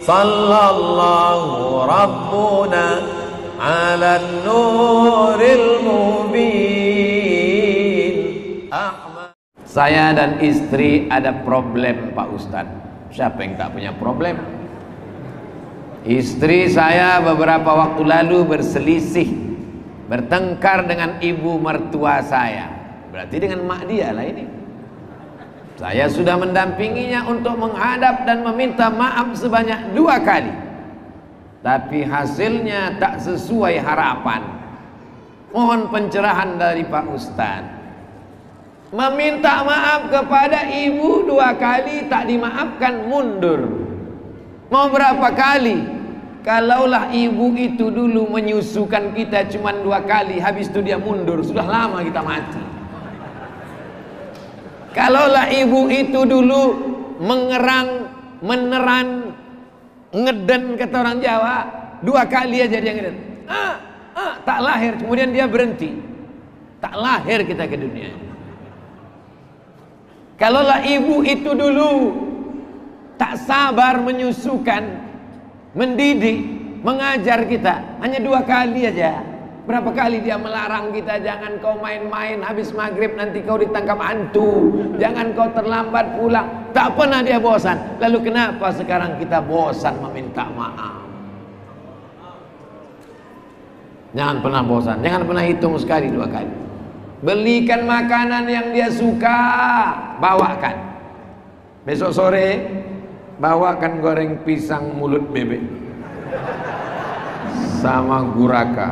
Sallallahu Rabbuna ala nuril mubin. Saya dan istri ada problem, Pak Ustadz. Siapa yang tak punya problem? Istri saya beberapa waktu lalu berselisih, bertengkar dengan ibu mertua saya. Berarti dengan mak dia lah ini. Saya sudah mendampinginya untuk menghadap dan meminta maaf sebanyak 2 kali. Tapi hasilnya tak sesuai harapan. Mohon pencerahan dari Pak Ustadz. Meminta maaf kepada ibu 2 kali tak dimaafkan, mundur. Mau berapa kali? Kalaulah ibu itu dulu menyusukan kita cuma 2 kali, habis itu dia mundur, sudah lama kita mati. Kalaulah ibu itu dulu mengerang, meneran, ngeden kata orang Jawa, 2 kali aja dia ngeden. Tak lahir, kemudian dia berhenti. Tak lahir kita ke dunia. Kalaulah ibu itu dulu tak sabar menyusukan, mendidik, mengajar kita, hanya 2 kali aja. Berapa kali dia melarang kita, jangan kau main-main, habis maghrib nanti kau ditangkap hantu, jangan kau terlambat pulang. Tak pernah dia bosan. Lalu kenapa sekarang kita bosan meminta maaf? Jangan pernah bosan, jangan pernah hitung sekali 2 kali. Belikan makanan yang dia suka, bawakan. Besok sore bawakan goreng pisang mulut bebek sama guraka.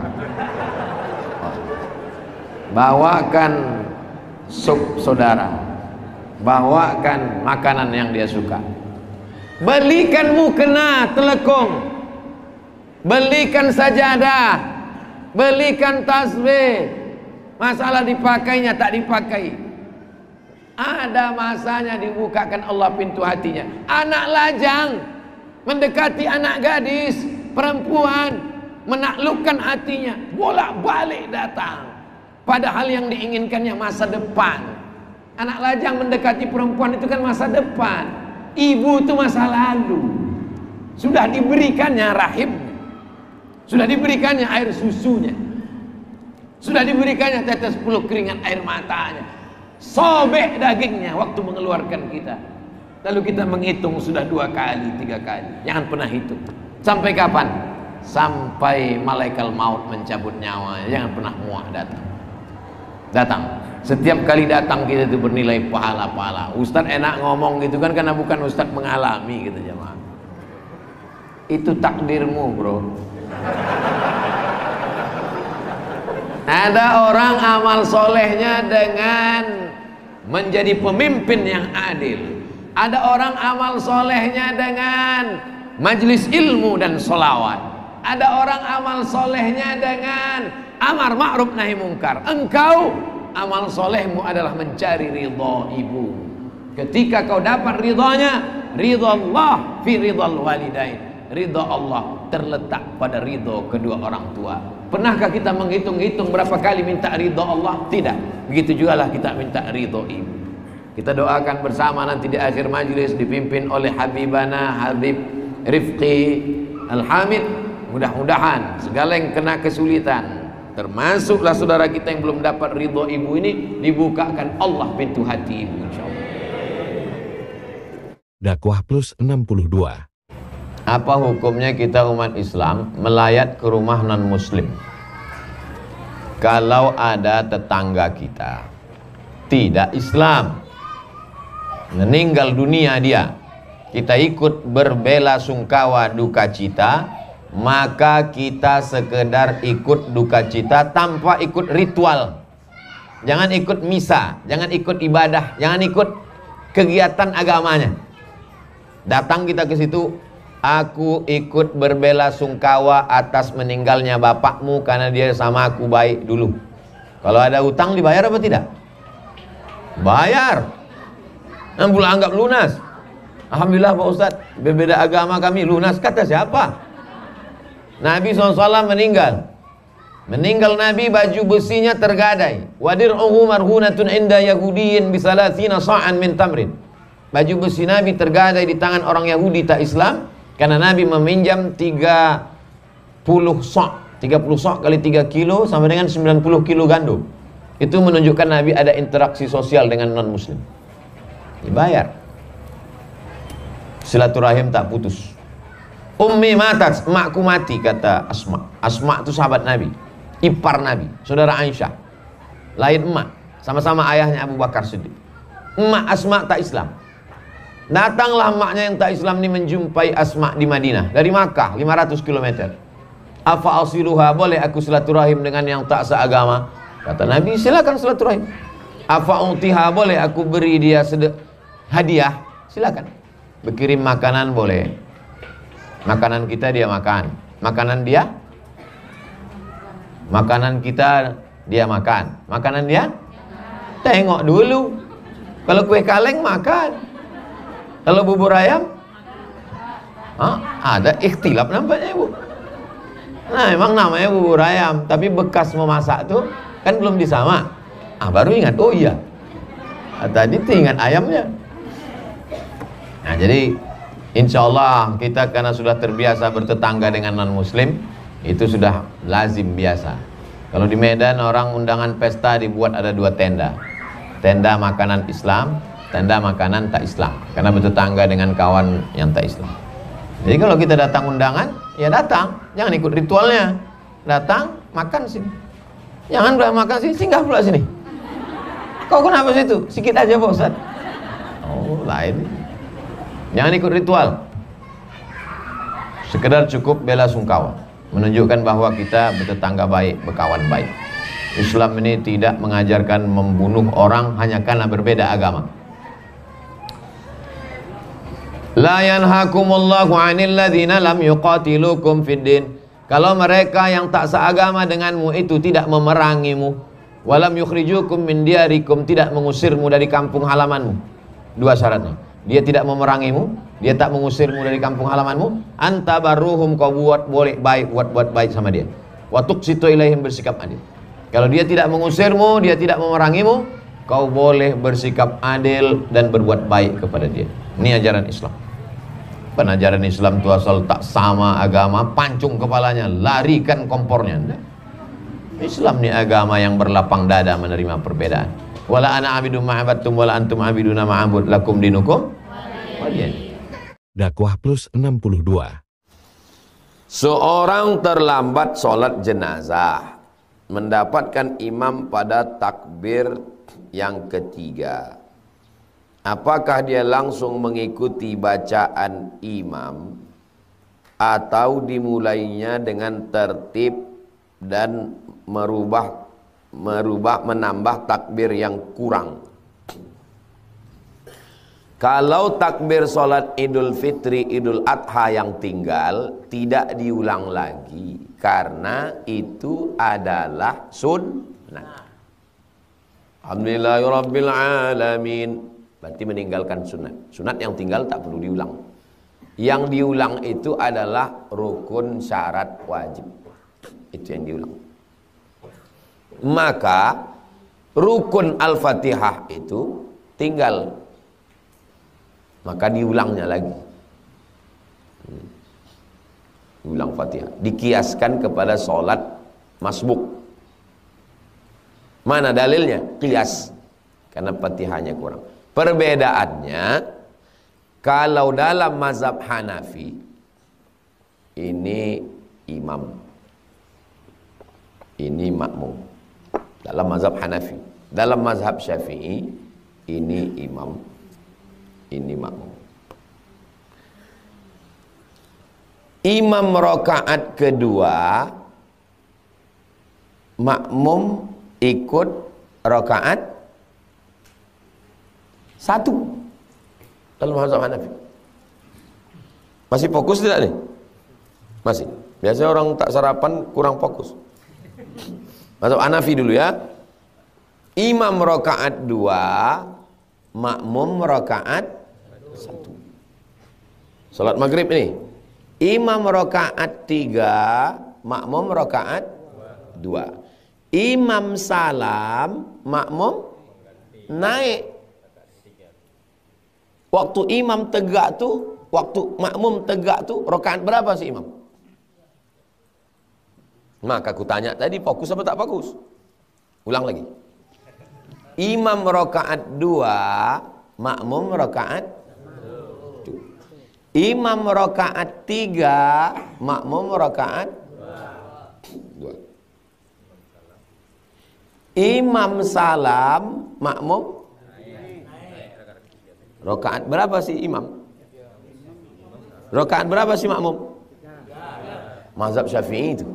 Bawakan sup saudara. Bawakan makanan yang dia suka. Belikan mukena telekung. Belikan sajadah. Belikan tasbih. Masalah dipakainya tak dipakai. Ada masanya dibukakan Allah pintu hatinya. Anak lajang mendekati anak gadis, perempuan, menaklukkan hatinya, bolak-balik datang. Padahal yang diinginkannya masa depan. Anak lajang mendekati perempuan itu kan masa depan. Ibu itu masa lalu. Sudah diberikannya rahim, sudah diberikannya air susunya, sudah diberikannya tetes puluh keringat air matanya, sobek dagingnya waktu mengeluarkan kita. Lalu kita menghitung sudah 2 kali, 3 kali. Jangan pernah hitung. Sampai kapan? Sampai malaikat maut mencabut nyawa. Jangan pernah muak datang. Setiap kali datang kita itu bernilai pahala-pahala. Ustadz enak ngomong gitu kan, karena bukan Ustadz mengalami gitu jemaah. Itu takdirmu bro. Ada orang amal solehnya dengan menjadi pemimpin yang adil. Ada orang amal solehnya dengan majlis ilmu dan sholawat. Ada orang amal solehnya dengan amar ma'ruf nahi mungkar. Engkau amal solehmu adalah mencari ridha ibu. Ketika kau dapat ridhanya, ridha Allah fi ridhal walidain. Ridha Allah terletak pada ridha kedua orang tua. Pernahkah kita menghitung-hitung berapa kali minta ridha Allah? Tidak. Begitu juga lah kita minta ridha ibu. Kita doakan bersama nanti di akhir majlis dipimpin oleh Habibana Habib Rifqi Al-Hamid. Mudah-mudahan segala yang kena kesulitan, termasuklah saudara kita yang belum dapat ridha ibu ini, dibukakan Allah pintu hati ibu insyaallah. Dakwah Plus 62. Apa hukumnya kita umat Islam melayat ke rumah non muslim kalau ada tetangga kita tidak Islam meninggal dunia dia, kita ikut berbela sungkawa duka cita, maka kita sekedar ikut duka cita tanpa ikut ritual. Jangan ikut misa, jangan ikut ibadah, jangan ikut kegiatan agamanya. Datang kita ke situ, aku ikut berbela sungkawa atas meninggalnya bapakmu karena dia sama aku baik dulu. Kalau ada utang dibayar apa tidak? Bayar. Ampun anggap lunas. Alhamdulillah Pak Ustadz, berbeda agama kami lunas. Kata siapa? Nabi SAW meninggal. Meninggal Nabi, baju besinya tergadai. Wadir'uhu marhunatun inda yahudiyin bisalathina sa'an min tamrin. Baju besi Nabi tergadai di tangan orang Yahudi tak Islam. Karena Nabi meminjam 30 sok. 30 sok kali 3 kilo sama dengan 90 kilo gandum. Itu menunjukkan Nabi ada interaksi sosial dengan non-muslim. Dibayar. Silaturahim tak putus. Ummi matat, emakku mati, kata Asma. Asma itu sahabat Nabi, ipar Nabi, saudara Aisyah. Lain emak, sama-sama ayahnya Abu Bakar Siddiq. Emak Asma tak Islam. Datanglah emaknya yang tak Islam ini menjumpai Asma di Madinah. Dari Makkah 500 km. Afa asiluha, boleh aku silaturahim dengan yang tak seagama? Kata Nabi, silakan silaturahim. Afa utiha, boleh aku beri dia hadiah? Silakan. Berkirim makanan boleh. Makanan kita dia makan. Makanan dia? Makanan kita dia makan. Makanan dia? Tengok dulu. Kalau kue kaleng makan. Kalau bubur ayam? Ada ikhtilaf nampaknya, Ibu. Nah, memang namanya bubur ayam, tapi bekas memasak tuh kan belum disama. Baru ingat, oh iya, tadi tuh ingat ayamnya. Nah, jadi insya Allah kita karena sudah terbiasa bertetangga dengan non-muslim, itu sudah lazim biasa. Kalau di Medan orang undangan pesta dibuat ada 2 tenda. Tenda makanan Islam, tenda makanan tak Islam. Karena bertetangga dengan kawan yang tak Islam. Jadi kalau kita datang undangan, ya datang, jangan ikut ritualnya. Datang, makan sini. Jangan udah makan sini, singgah pula sini. Kau kenapa situ? Sikit aja Pak Ustaz. Oh, lain. Jangan ikut ritual. Sekedar cukup bela sungkawa, menunjukkan bahwa kita bertetangga baik, berkawan baik. Islam ini tidak mengajarkan membunuh orang hanya karena berbeda agama. La yanhakumullahu 'anil ladzina lam yuqatilukum fid din. Kalau mereka yang tak seagama denganmu itu tidak memerangimu, walam yukhrijukum min diyarikum, tidak mengusirmu dari kampung halamanmu. 2 syaratnya. Dia tidak memerangimu, dia tak mengusirmu dari kampung halamanmu. Anta barruhum, kau boleh baik, buat baik sama dia. Wa tuqsitu ilaihim, bersikap adil. Kalau dia tidak mengusirmu, dia tidak memerangimu, kau boleh bersikap adil dan berbuat baik kepada dia. Ini ajaran Islam. Penajaran Islam itu asal tak sama agama, pancung kepalanya, larikan kompornya. Islam ini agama yang berlapang dada menerima perbedaan. Wala ana abidum ma'abattum wala antum abiduna ma'abud lakum dinukum waliyan. Dakwah Plus 62. Seorang terlambat sholat jenazah, mendapatkan imam pada takbir yang ketiga. Apakah dia langsung mengikuti bacaan imam atau dimulainya dengan tertib dan menambah takbir yang kurang? Kalau takbir sholat Idul Fitri, Idul Adha yang tinggal tidak diulang lagi karena itu adalah sunnah. Alhamdulillahirabbil alamin. Berarti meninggalkan sunat. Sunat yang tinggal tak perlu diulang. Yang diulang itu adalah rukun syarat wajib. Itu yang diulang. Maka rukun Al-Fatihah itu tinggal. Maka diulangnya lagi. Diulang Fatihah. Dikiaskan kepada sholat masbuk. Mana dalilnya? Qiyas. Karena Fatihahnya kurang. Perbedaannya, kalau dalam mazhab Hanafi ini imam, ini makmum. Dalam mazhab Hanafi. Dalam mazhab Syafi'i ini imam, ini makmum. Imam rakaat kedua, makmum ikut rakaat 1 dalam mazhab Hanafi. Masih fokus tidak nih? Masih. Biasanya orang tak sarapan kurang fokus. Mazhab Hanafi dulu ya. Imam rakaat 2, makmum rakaat 1. Salat maghrib ini. Imam rakaat 3, makmum rakaat 2. Imam salam, makmum naik. Waktu imam tegak tuh waktu makmum tegak tuh rakaat berapa sih imam? Maka aku tanya tadi, fokus apa tak fokus? Ulang lagi. Imam rakaat 2, makmum rakaat 2. Imam rakaat 3, makmum rakaat 2. Imam salam, makmum rakaat berapa sih imam? Rakaat berapa sih makmum? Mazhab Syafi'i itu.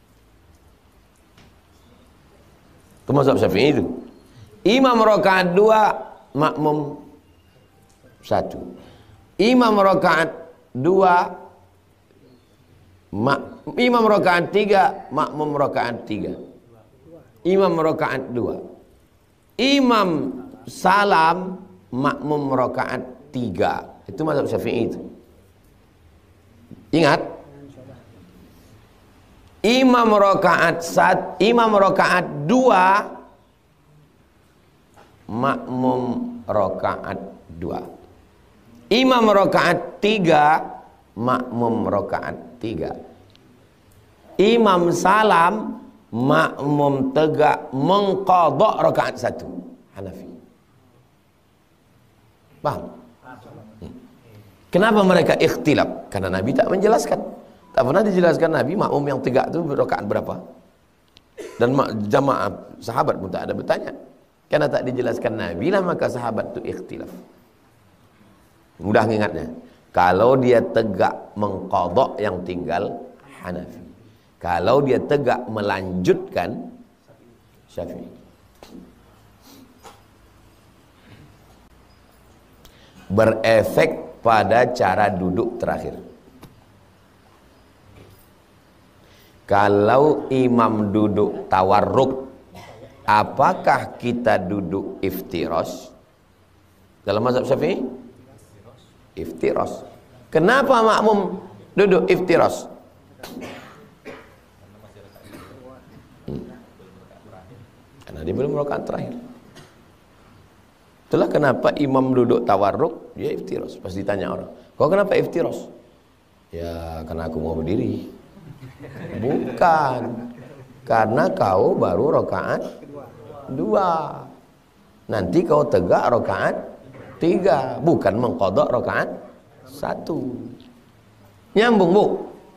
Itu mazhab Syafi'i itu. Imam rakaat 2, makmum 1. Imam rakaat 2, imam rakaat 3, makmum rakaat 3. Imam rakaat 2. Imam salam, makmum rakaat 3. Itu mazhab Syafi'i itu. Ingat, imam rakaat 2, makmum rakaat 2. Imam rakaat 3, makmum rakaat 3. Imam salam, makmum tegak mengqadha rakaat 1. Hanafi. Paham? Kenapa mereka ikhtilaf? Karena Nabi tak menjelaskan. Tak pernah dijelaskan Nabi makmum yang tegak itu rakaat berapa. Dan jamaah sahabat pun tak ada bertanya. Karena tak dijelaskan Nabi lah, maka sahabat itu ikhtilaf. Mudah ingatnya. Kalau dia tegak mengqadha yang tinggal, Hanafi. Kalau dia tegak melanjutkan, Syafi'i. Berefek pada cara duduk terakhir. Kalau imam duduk tawarruk, apakah kita duduk iftiros? Dalam mazhab Syafi'i, iftiros. Kenapa makmum duduk iftiros? Karena dia belum rakaat terakhir. Itulah kenapa imam duduk tawarruk, dia iftiros. Pasti ditanya orang, kau kenapa iftiros? Ya karena aku mau berdiri. Bukan, karena kau baru rakaat 2. Nanti kau tegak rakaat 3, bukan mengqadha rakaat 1. Nyambung, Bu?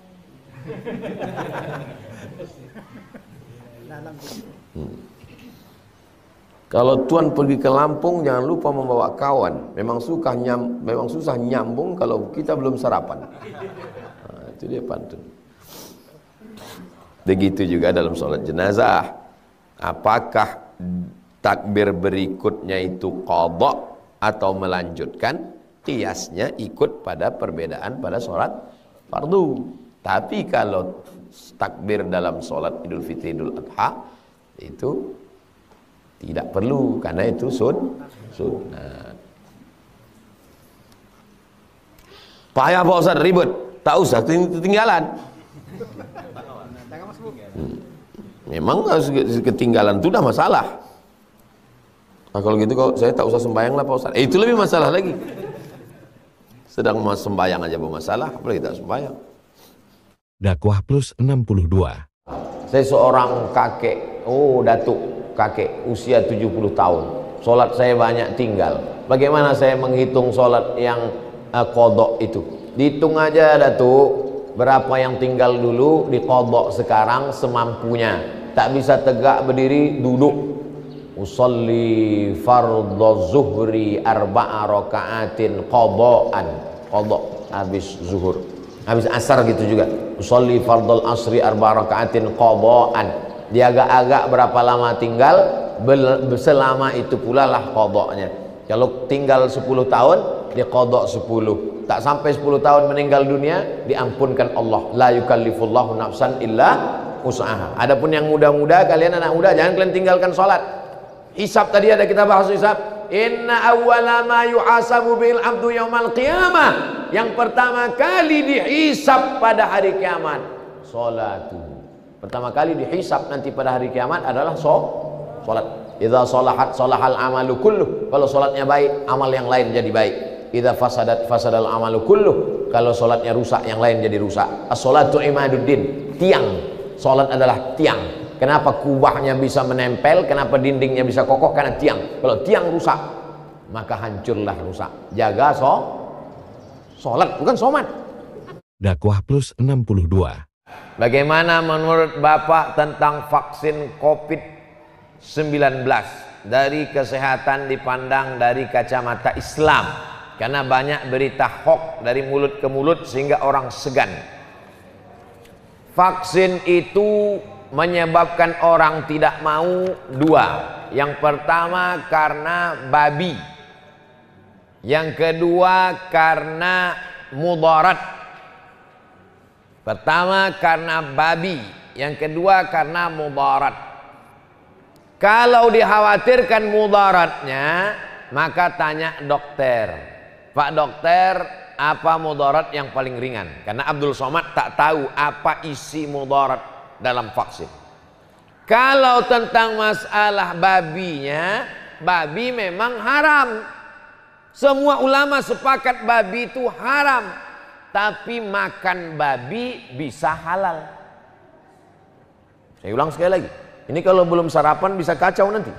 Kalau tuan pergi ke Lampung, jangan lupa membawa kawan. Memang susah nyambung kalau kita belum sarapan. Nah, itu dia pantun. Begitu juga dalam sholat jenazah. Apakah takbir berikutnya itu qadha atau melanjutkan? Kiasnya ikut pada perbedaan pada sholat fardu. Tapi kalau takbir dalam sholat Idul Fitri, Idul Adha, itu tidak perlu, karena itu sunnah. Payah Pak Ustaz, ribet. Tak usah ketinggalan. Memang ketinggalan itu dah masalah. Nah, kalau gitu kalau saya tak usah sembahyang lah Pak Ustaz. Itu lebih masalah lagi. Sedang sembahyang aja bermasalah, apalagi tak sembahyang. Dakwah Plus 62. Saya seorang kakek, datuk kakek usia 70 tahun. Solat saya banyak tinggal. Bagaimana saya menghitung solat yang qadha itu? Dihitung aja datuk, berapa yang tinggal dulu di qadha sekarang semampunya. Tak bisa tegak berdiri, duduk. Usolli fardhu zuhri 4 rakaatin qadhaan. Qadha habis zuhur. Habis asar gitu juga. Usolli fardhul asri 4 rakaatin qadhaan. Dia agak-agak berapa lama tinggal, selama itu pula lah qadhanya. Kalau tinggal 10 tahun, dia qadha 10. Tak sampai 10 tahun meninggal dunia, diampunkan Allah. La yukallifullahu nafsan illa usaha. Adapun yang muda-muda, kalian anak muda, jangan kalian tinggalkan sholat. Hisab tadi ada kita bahas hisab. Inna awwala ma yuhasabu bil abdu yaumal qiyamah. Yang pertama kali dihisab pada hari kiamat, salatuh. Pertama kali dihisab nanti pada hari kiamat adalah salat. Idza salahat salahal amalu kulluh. Kalau salatnya baik, amal yang lain jadi baik. idza fasadat fasadal amalu kulluh. Kalau salatnya rusak, yang lain jadi rusak. As-salatu imaduddin, tiang. Salat adalah tiang. Kenapa kubahnya bisa menempel? Kenapa dindingnya bisa kokoh? Karena tiang. Kalau tiang rusak, maka hancurlah rusak. Jaga salat, bukan somat. Dakwah Plus 62. Bagaimana menurut Bapak tentang vaksin COVID-19? Dari kesehatan dipandang dari kacamata Islam. Karena banyak berita hoax dari mulut ke mulut sehingga orang segan. Vaksin itu menyebabkan orang tidak mau dua. Yang pertama karena babi. Yang kedua karena mudarat. Pertama karena babi. Yang kedua karena mudarat. Kalau dikhawatirkan mudaratnya, maka tanya dokter. Pak dokter, apa mudarat yang paling ringan? Karena Abdul Somad tak tahu apa isi mudarat dalam vaksin. Kalau tentang masalah babinya, babi memang haram. Semua ulama sepakat babi itu haram. Tapi makan babi bisa halal. Saya ulang sekali lagi. Ini kalau belum sarapan bisa kacau nanti.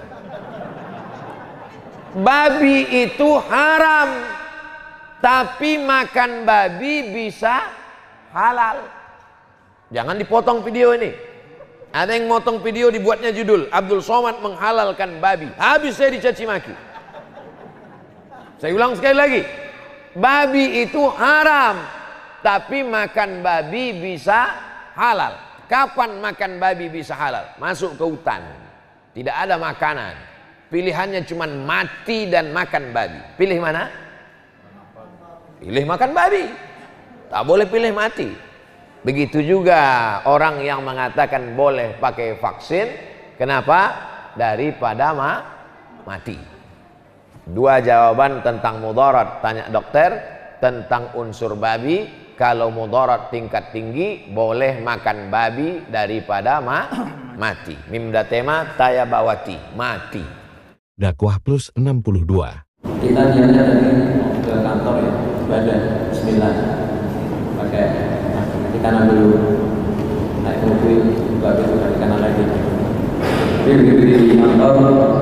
Babi itu haram. Tapi makan babi bisa halal. Jangan dipotong video ini. Ada yang motong video dibuatnya judul Abdul Somad menghalalkan babi. Habis saya dicaci maki. Saya ulang sekali lagi. Babi itu haram. Tapi makan babi bisa halal. Kapan makan babi bisa halal? Masuk ke hutan. Tidak ada makanan. Pilihannya cuma mati dan makan babi. Pilih mana? Pilih makan babi. Tak boleh pilih mati. Begitu juga orang yang mengatakan boleh pakai vaksin. Kenapa? Daripada mati. Dua jawaban tentang mudarat. Tanya dokter. Tentang unsur babi. Kalau mudarat tingkat tinggi, boleh makan babi daripada mati. Mimda tema tayabawati, mati. Dakwah Plus 62. Kita niatnya dari ke kantor ya, ibadah, bismillah. Pakai di kanan dulu, naik mobil, buka pintu dari kanan lagi. Jadi begitu di kantor,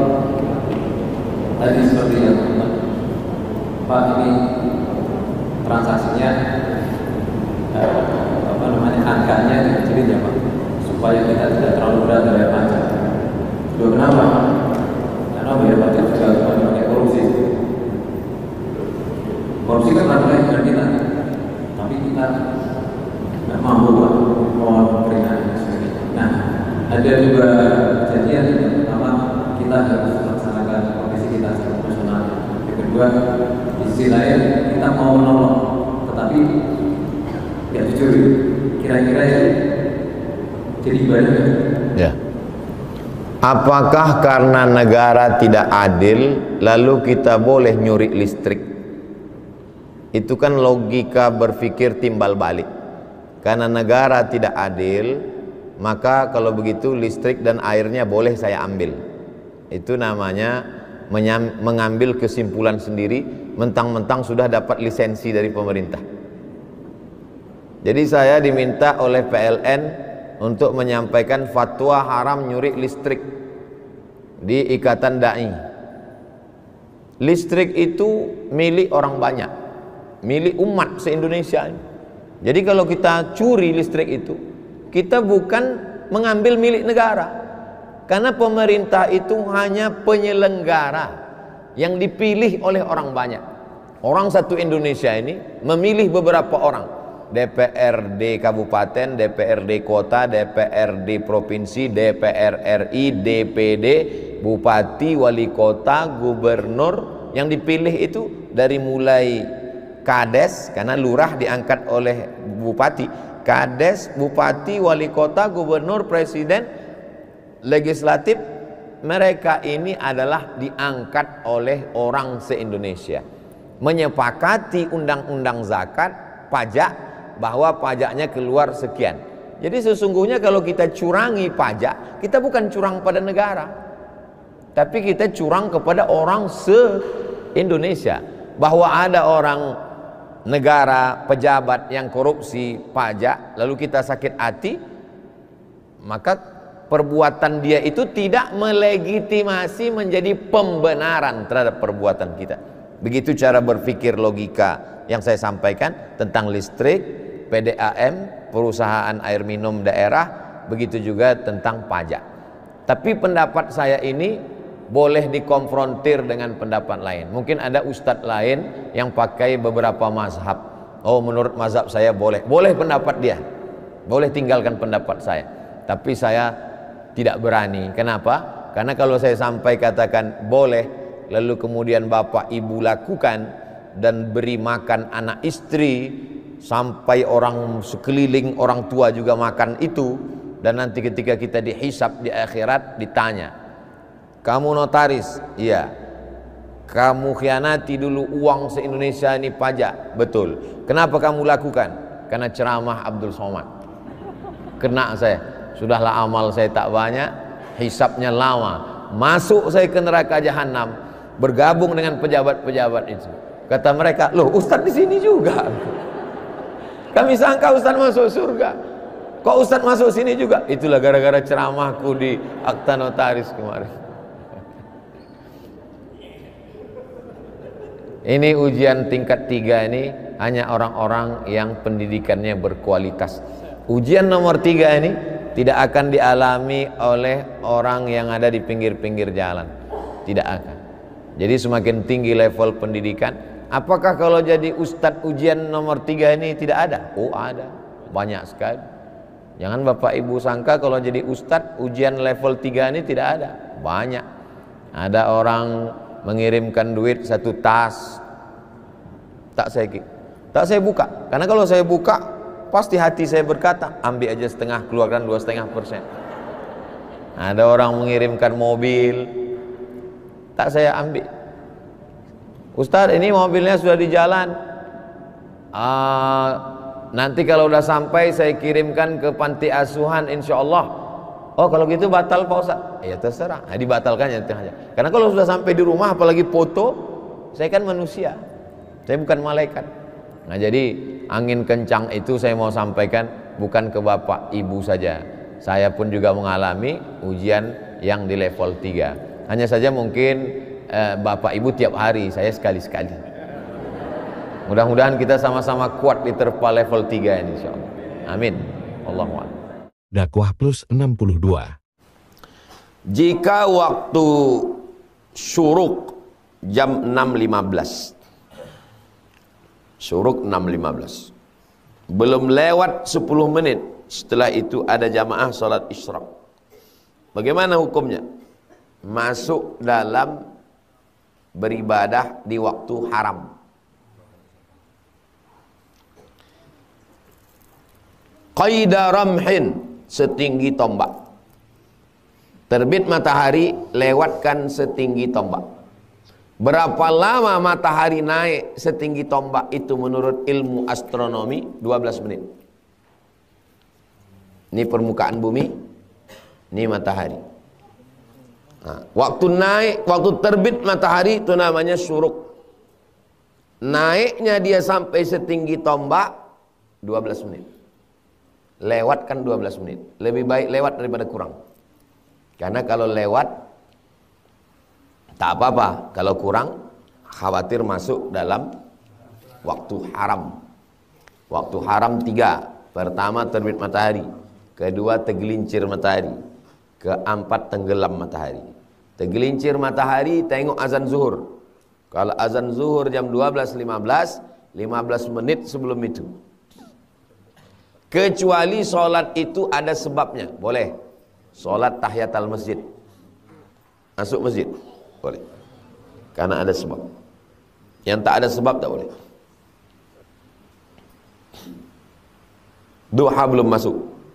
tadi seperti yang Pak, ini transaksinya angkanya dikecilin ya Pak, supaya kita tidak terlalu berat dari pajak. Loh, kenapa? Karena biar pajak juga pakai korupsi. Korupsi kan ramai dengan kita, tapi kita nggak mampu Pak, mohon peringahan. Nah, ada juga kejadian yang pertama, kita harus melaksanakan profesi kita secara profesional. Yang kedua, di sisi lain kita mau menolong, tetapi ya jujur, kira-kira ya jadi ibadah. Ya. Apakah karena negara tidak adil lalu kita boleh nyuri listrik? Itu kan logika berpikir timbal balik. Karena negara tidak adil, maka kalau begitu listrik dan airnya boleh saya ambil. Itu namanya mengambil kesimpulan sendiri, mentang-mentang sudah dapat lisensi dari pemerintah. Jadi saya diminta oleh PLN untuk menyampaikan fatwa haram nyuri listrik di Ikatan Dai. Listrik itu milik orang banyak, milik umat se-Indonesia. Jadi kalau kita curi listrik itu, kita bukan mengambil milik negara. Karena pemerintah itu hanya penyelenggara yang dipilih oleh orang banyak. Orang satu Indonesia ini memilih beberapa orang. DPRD Kabupaten, DPRD Kota, DPRD Provinsi, DPR RI, DPD, Bupati, Wali Kota, Gubernur. Yang dipilih itu dari mulai Kades, karena lurah diangkat oleh Bupati. Kades, Bupati, Wali Kota, Gubernur, Presiden, Legislatif. Mereka ini adalah diangkat oleh orang se-Indonesia. Menyepakati undang-undang zakat, pajak, bahwa pajaknya keluar sekian. Jadi sesungguhnya kalau kita curangi pajak, kita bukan curang pada negara, tapi kita curang kepada orang se-Indonesia. bahwa ada orang negara, pejabat yang korupsi pajak, lalu kita sakit hati, maka perbuatan dia itu tidak melegitimasi menjadi pembenaran terhadap perbuatan kita. Begitu cara berpikir logika yang saya sampaikan tentang listrik, PDAM, perusahaan air minum daerah, begitu juga tentang pajak. Tapi pendapat saya ini boleh dikonfrontir dengan pendapat lain. Mungkin ada ustadz lain yang pakai beberapa mazhab. Oh, menurut mazhab saya boleh. Boleh pendapat dia, boleh tinggalkan pendapat saya. Tapi saya tidak berani. Kenapa? Karena kalau saya sampai katakan boleh, lalu kemudian bapak ibu lakukan dan beri makan anak istri, sampai orang sekeliling orang tua juga makan itu, dan nanti ketika kita dihisab di akhirat ditanya, kamu notaris? Iya. Kamu khianati dulu uang se-Indonesia ini pajak? Betul. Kenapa kamu lakukan? Karena ceramah Abdul Somad. Kena saya. Sudahlah amal saya tak banyak, hisabnya lama. Masuk saya ke neraka jahanam, bergabung dengan pejabat-pejabat itu. Kata mereka, loh ustadz di sini juga. Kami sangka ustadz masuk surga, kok ustadz masuk sini juga? Itulah gara-gara ceramahku di akta notaris kemarin. Ini ujian tingkat 3 ini hanya orang-orang yang pendidikannya berkualitas. Ujian nomor 3 ini tidak akan dialami oleh orang yang ada di pinggir-pinggir jalan. Tidak akan. Jadi semakin tinggi level pendidikan. Apakah kalau jadi ustadz ujian nomor 3 ini tidak ada? Oh ada, banyak sekali. Jangan bapak ibu sangka kalau jadi ustadz ujian level 3 ini tidak ada. Banyak. Ada orang mengirimkan duit 1 tas, tak saya buka. Karena kalau saya buka, pasti hati saya berkata, ambil aja setengah, keluarkan 2,5%. Ada orang mengirimkan mobil, tak saya ambil. Ustadz, ini mobilnya sudah di jalan, nanti kalau udah sampai saya kirimkan ke panti asuhan insya Allah. Oh kalau gitu batal Pak Ustadz? Ya terserah, nah, dibatalkan ya. Karena kalau sudah sampai di rumah, apalagi foto, saya kan manusia, saya bukan malaikat. Nah jadi angin kencang itu saya mau sampaikan bukan ke bapak ibu saja, saya pun juga mengalami ujian yang di level 3. Hanya saja mungkin bapak ibu tiap hari, saya sekali-sekali. Mudah-mudahan kita sama-sama kuat di terpa level 3 ini insyaallah. Amin. Allahuakbar. Dakwah Plus 62. Jika waktu syuruk jam 6.15, syuruk 6.15, belum lewat 10 menit setelah itu ada jamaah salat isyraq, bagaimana hukumnya? Masuk dalam beribadah di waktu haram. Qaida ramhin, setinggi tombak. Terbit matahari, lewatkan setinggi tombak. Berapa lama matahari naik setinggi tombak itu menurut ilmu astronomi? 12 menit. Ini permukaan bumi, ini matahari. Nah, waktu naik, waktu terbit matahari itu namanya syuruk. Naiknya dia sampai setinggi tombak 12 menit. Lewatkan 12 menit. Lebih baik lewat daripada kurang. Karena kalau lewat tak apa-apa, kalau kurang khawatir masuk dalam waktu haram. Waktu haram 3. Pertama terbit matahari, kedua tergelincir matahari, keempat tenggelam matahari. Tergelincir matahari tengok azan zuhur. Kalau azan zuhur jam 12.15, 15 menit sebelum itu. Kecuali sholat itu ada sebabnya, boleh. Sholat tahiyatul masjid, masuk masjid, boleh. Karena ada sebab. Yang tak ada sebab tak boleh. Duha belum masuk.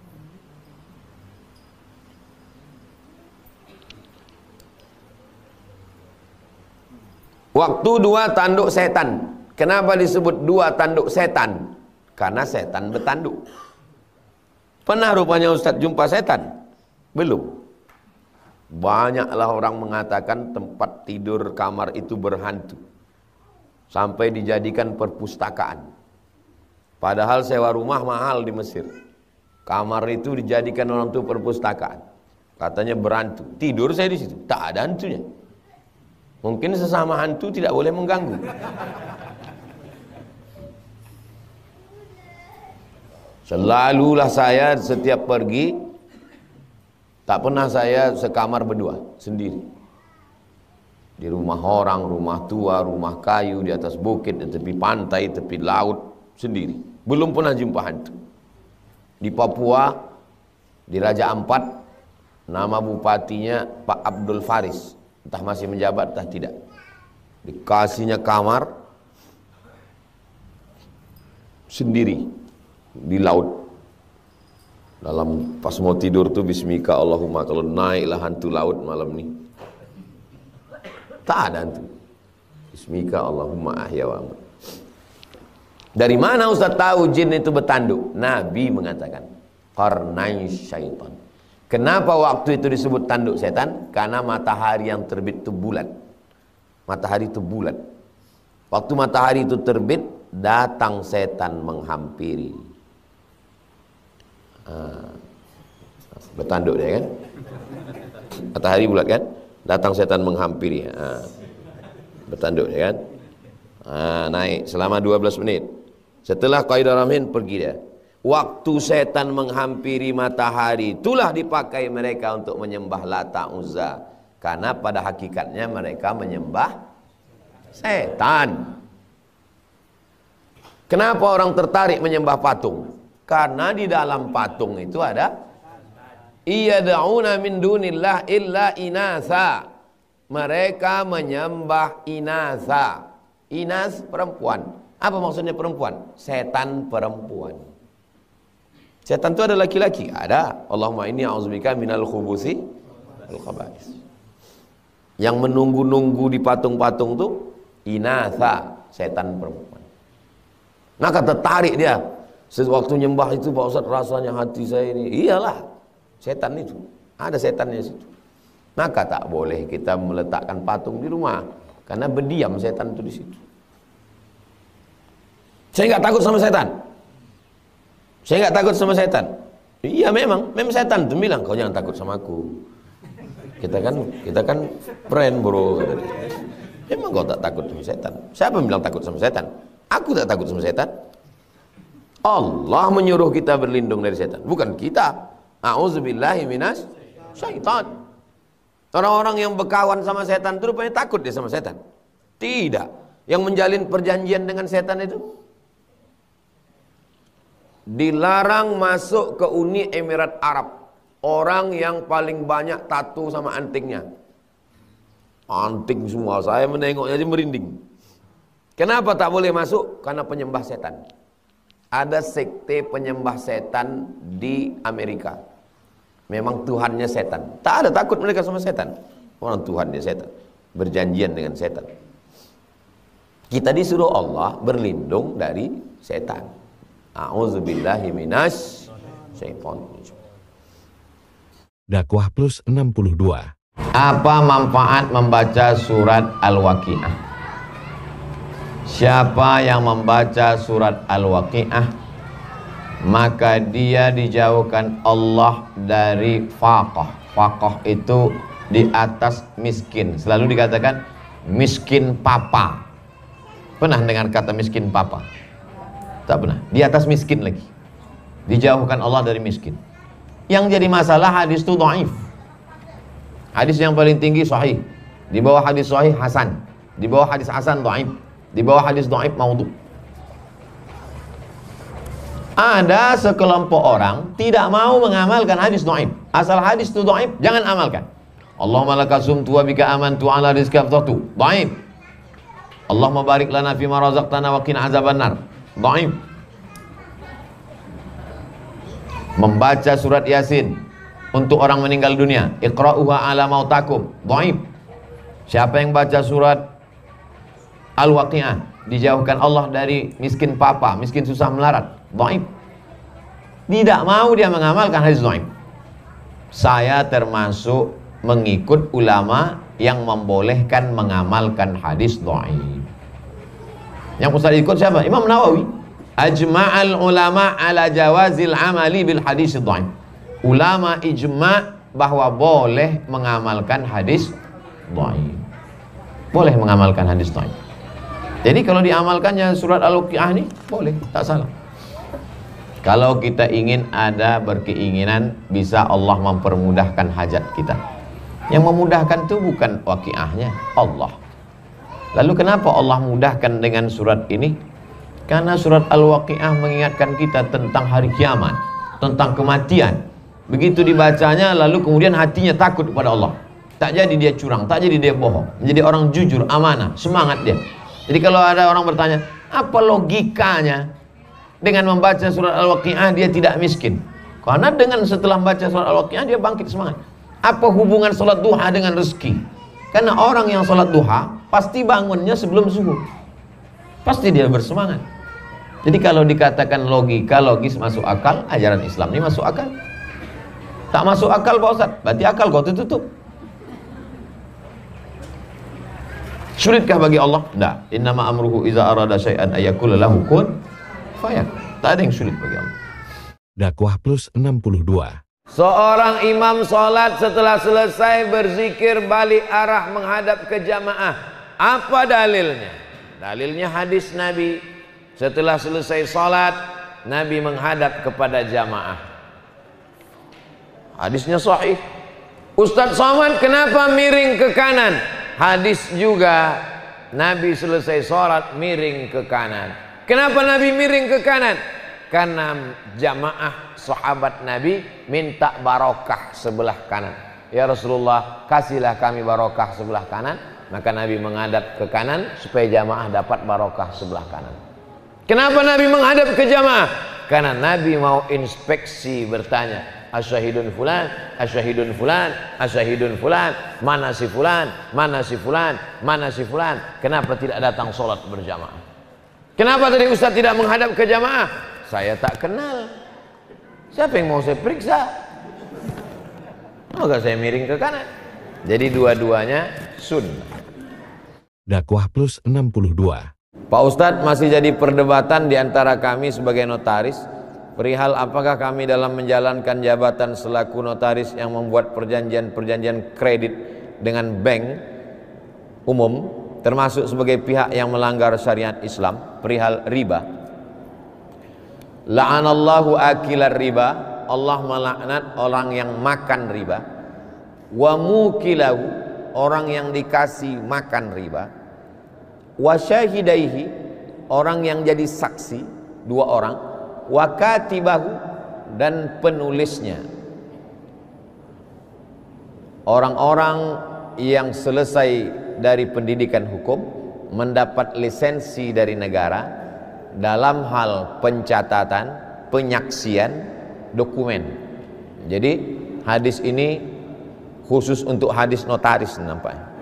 Waktu 2 tanduk setan. Kenapa disebut 2 tanduk setan? Karena setan bertanduk. Pernah rupanya Ustadz jumpa setan? Belum. Banyaklah orang mengatakan tempat tidur kamar itu berhantu. sampai dijadikan perpustakaan. Padahal sewa rumah mahal di Mesir. Kamar itu dijadikan orang itu perpustakaan. Katanya berhantu. Tidur saya di situ, tak ada hantunya. Mungkin sesama hantu tidak boleh mengganggu. Selalulah saya setiap pergi, tak pernah saya sekamar berdua sendiri. Di rumah orang, rumah tua, rumah kayu, di atas bukit, di tepi pantai, tepi laut, sendiri. Belum pernah jumpa hantu. Di Papua, di Raja Ampat, nama bupatinya Pak Abdul Faris. Entah masih menjabat, entah tidak. Dikasihnya kamar sendiri di laut. Dalam pas mau tidur tuh bismika Allahumma, kalau naiklah hantu laut malam ini. Tak ada hantu. Bismika Allahumma ahya wa amut. Dari mana Ustaz tahu jin itu bertanduk? Nabi mengatakan qarnai syaitan. Kenapa waktu itu disebut tanduk setan? Karena matahari yang terbit itu bulat. Matahari itu bulat. Waktu matahari itu terbit, datang setan menghampiri. Bertanduk dia kan? Matahari bulat kan? Datang setan menghampiri. Bertanduk dia kan? Naik selama 12 menit. Setelah qaidah ramhin pergi dia. Waktu setan menghampiri matahari, itulah dipakai mereka untuk menyembah Lata Uzza. Karena pada hakikatnya mereka menyembah setan. Kenapa orang tertarik menyembah patung? Karena di dalam patung itu ada iyad'una min dunillah illa inasa. Mereka menyembah inasa. Inas perempuan. Apa maksudnya perempuan? Setan perempuan. Setan itu ada laki-laki? Ada. Allahumma inni a'udzubika minal khubusi wal khaba'is. Yang menunggu-nunggu di patung-patung itu inasa, setan perempuan. Maka tertarik dia. Sewaktu nyembah itu Pak Ustaz, rasanya hati saya ini, iyalah setan itu. Ada setannya di situ. Maka tak boleh kita meletakkan patung di rumah, karena berdiam setan itu di situ. Saya nggak takut sama setan. Saya nggak takut sama setan. Iya memang setan tuh bilang, kau jangan takut sama aku. Kita kan friend bro. Memang kau tak takut sama setan. Siapa yang bilang takut sama setan? Aku tak takut sama setan. Allah menyuruh kita berlindung dari setan, bukan kita. A'udzubillahi minas syaitan. Orang-orang yang berkawan sama setan itu rupanya takut dia sama setan. Tidak. Yang menjalin perjanjian dengan setan itu dilarang masuk ke Uni Emirat Arab. Orang yang paling banyak tato sama antingnya. Anting semua, saya menengoknya aja merinding. Kenapa tak boleh masuk? Karena penyembah setan. Ada sekte penyembah setan di Amerika. Memang Tuhannya setan. Tak ada takut mereka sama setan. Orang Tuhannya setan. Berjanjian dengan setan. Kita disuruh Allah berlindung dari setan. A'udzubillahi minas syaitan. Dakwah Plus 62. Apa manfaat membaca surat Al-Waqiah? Siapa yang membaca surat Al-Waqiah, maka dia dijauhkan Allah dari faqah. Faqah itu di atas miskin. Selalu dikatakan miskin papa. Pernah dengar kata miskin papa? Tak pernah. Di atas miskin lagi. Dijauhkan Allah dari miskin. Yang jadi masalah hadis itu dhaif. Hadis yang paling tinggi sahih. Di bawah hadis sahih hasan. Di bawah hadis hasan dhaif. Di bawah hadis dhaif maudhu. Ada sekelompok orang tidak mau mengamalkan hadis dhaif. Asal hadis itu dhaif, jangan amalkan. Allahumma laka sumtu wa bika amantu ala rizqi afdatu. Dhaif. Allahumma barik lana fima razaqtana wa qina azabannar. Dhaif. Membaca surat Yasin untuk orang meninggal dunia, iqra'uha ala mautakum. Dhaif. Siapa yang baca surat Al-Waqiah, dijauhkan Allah dari miskin papa, miskin susah melarat. Dhaif. Tidak mau dia mengamalkan hadis dhaif. Saya termasuk mengikut ulama yang membolehkan mengamalkan hadis dhaif. Yang Ustaz ikut siapa? Imam Nawawi. Ajma'al ulama ala jawazil amali bil hadis dhaif. Ulama ijma' bahwa boleh mengamalkan hadis dhaif. Boleh mengamalkan hadis dhaif. Jadi kalau diamalkannya surat Al-Waqiah ini boleh, tak salah. Kalau kita ingin ada berkeinginan bisa Allah mempermudahkan hajat kita. Yang memudahkan itu bukan Waqiahnya, Allah. Lalu kenapa Allah mudahkan dengan surat ini? Karena surat Al-Waqiah mengingatkan kita tentang hari kiamat, tentang kematian. Begitu dibacanya lalu kemudian hatinya takut kepada Allah. Tak jadi dia curang, tak jadi dia bohong, menjadi orang jujur, amanah, semangat dia. Jadi kalau ada orang bertanya, apa logikanya dengan membaca surat Al-Waqiah dia tidak miskin? Karena dengan setelah membaca surat Al-Waqiah dia bangkit semangat. Apa hubungan sholat duha dengan rezeki? Karena orang yang sholat duha pasti bangunnya sebelum subuh. Pasti dia bersemangat. Jadi kalau dikatakan logika, logis, masuk akal, ajaran Islam ini masuk akal. Tak masuk akal Pak Ustaz, berarti akal kau tutup. Sulitkah bagi Allah? Tidak. Innama amruhu iza arada syai'an ayyakula lahu kun fayakun. Tak ada yang sulit bagi Allah. Dakwah Plus 62. Seorang imam sholat setelah selesai berzikir balik arah menghadap ke jamaah. Apa dalilnya? Dalilnya hadis Nabi. Setelah selesai sholat, Nabi menghadap kepada jamaah. Hadisnya sahih. Ustaz Somad kenapa miring ke kanan? Hadis juga, Nabi selesai sholat miring ke kanan. Kenapa Nabi miring ke kanan? Karena jamaah sahabat Nabi minta barokah sebelah kanan. Ya Rasulullah, kasihlah kami barokah sebelah kanan. Maka Nabi menghadap ke kanan supaya jamaah dapat barokah sebelah kanan. Kenapa Nabi menghadap ke jamaah? Karena Nabi mau inspeksi, bertanya, asyahidun fulan, asyahidun fulan, asyahidun fulan, mana si fulan, mana si fulan, mana si fulan. Kenapa tidak datang sholat berjamaah? Kenapa tadi Ustaz tidak menghadap ke jamaah? Saya tak kenal. Siapa yang mau saya periksa? Maka saya miring ke kanan. Jadi dua-duanya sunnah. Dakwah Plus 62. Pak Ustadz, masih jadi perdebatan di antara kami sebagai notaris perihal apakah kami dalam menjalankan jabatan selaku notaris yang membuat perjanjian-perjanjian kredit dengan bank umum termasuk sebagai pihak yang melanggar syariat Islam perihal riba. La'anallahu akilar riba, Allah melaknat orang yang makan riba. Wa mukilahu, orang yang dikasih makan riba. Wa syahidaihi, orang yang jadi saksi, dua orang. Wa katibahu, dan penulisnya. Orang-orang yang selesai dari pendidikan hukum mendapat lisensi dari negara dalam hal pencatatan, penyaksian, dokumen. Jadi hadis ini khusus untuk hadis notaris nampaknya.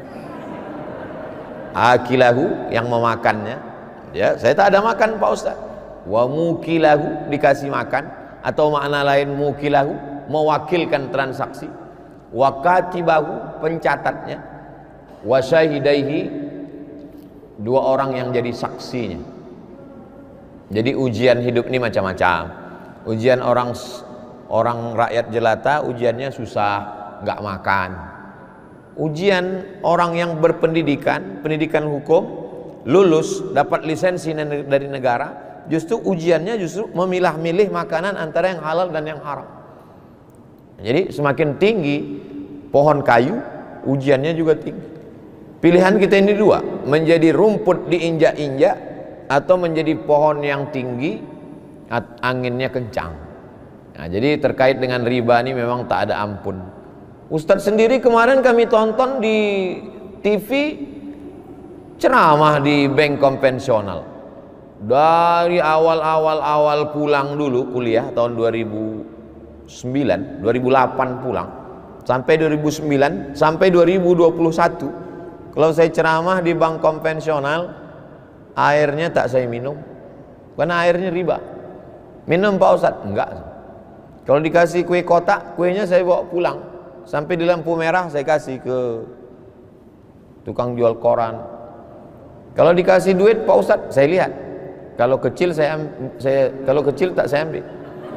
Akilahu, yang memakannya, ya, saya tak ada makan Pak Ustaz. Wa mukilahu, dikasih makan, atau makna lain mukilahu, mewakilkan transaksi. Wa katibahu, pencatatnya. Wa syahidaihi, dua orang yang jadi saksinya. Jadi ujian hidup ini macam-macam. Ujian orang rakyat jelata, ujiannya susah, nggak makan. Ujian orang yang berpendidikan, pendidikan hukum, lulus, dapat lisensi dari negara, justru ujiannya justru memilah-milih makanan antara yang halal dan yang haram. Jadi semakin tinggi pohon kayu, ujiannya juga tinggi. Pilihan kita ini dua, menjadi rumput diinjak-injak atau menjadi pohon yang tinggi, anginnya kencang. Nah, jadi terkait dengan riba ini memang tak ada ampun. Ustadz sendiri kemarin kami tonton di TV ceramah di bank konvensional. Dari awal pulang dulu kuliah tahun 2009, 2008 pulang sampai 2009 sampai 2021. Kalau saya ceramah di bank konvensional, airnya tak saya minum karena airnya riba. Minum Pak Ustadz? Enggak. Kalau dikasih kue kotak, kuenya saya bawa pulang. Sampai di lampu merah saya kasih ke tukang jual koran. Kalau dikasih duit Pak Ustadz, saya lihat. Kalau kecil kalau kecil tak saya ambil.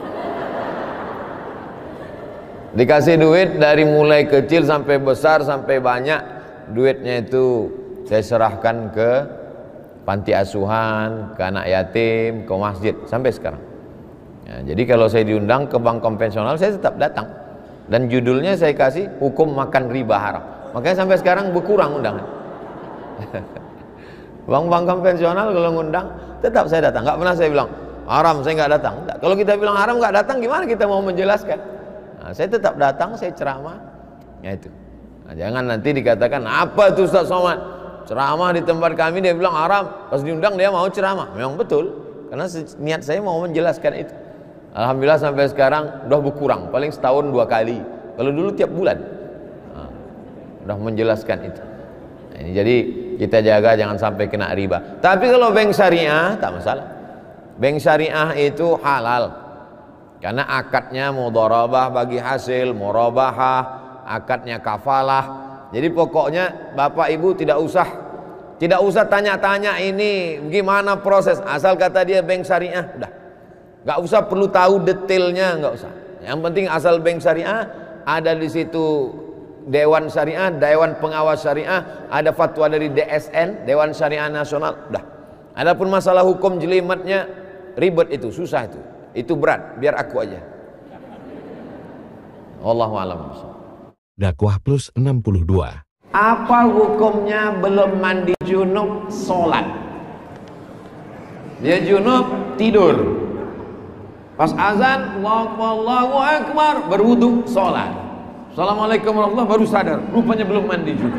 Dikasih duit dari mulai kecil sampai besar sampai banyak, duitnya itu saya serahkan ke panti asuhan, ke anak yatim, ke masjid sampai sekarang. Ya, jadi kalau saya diundang ke bank konvensional saya tetap datang. Dan judulnya saya kasih hukum makan riba haram. Makanya sampai sekarang berkurang undangan. Bank-bank konvensional kalau ngundang tetap saya datang. Nggak pernah saya bilang haram saya nggak datang. Nggak. Kalau kita bilang haram nggak datang, gimana kita mau menjelaskan? Nah, saya tetap datang, saya ceramah. Ya itu. Nah, jangan nanti dikatakan apa itu Ustaz Somad ceramah di tempat kami dia bilang haram, pas diundang dia mau ceramah. Memang betul, karena niat saya mau menjelaskan itu. Alhamdulillah sampai sekarang udah berkurang, paling setahun 2 kali. Kalau dulu tiap bulan. Nah, udah menjelaskan itu. Nah, ini jadi kita jaga jangan sampai kena riba. Tapi kalau bank syariah tak masalah. Bank syariah itu halal. Karena akadnya mudharabah bagi hasil, murabahah, akadnya kafalah. Jadi pokoknya Bapak Ibu tidak usah tanya-tanya ini gimana proses, asal kata dia bank syariah, udah. Nggak usah perlu tahu detailnya, nggak usah. Yang penting asal bank syariah, ada di situ Dewan Syariah, Dewan Pengawas Syariah, ada fatwa dari DSN, Dewan Syariah Nasional, udah. Adapun masalah hukum jelimetnya ribet itu, susah itu berat, biar aku aja. Wallahu a'lam. Dakwah Plus 62. Apa hukumnya belum mandi junub sholat? Dia junub tidur, pas azan Allahu Akbar berwudu sholat, Assalamualaikum warahmatullahi baru sadar rupanya belum mandi junub.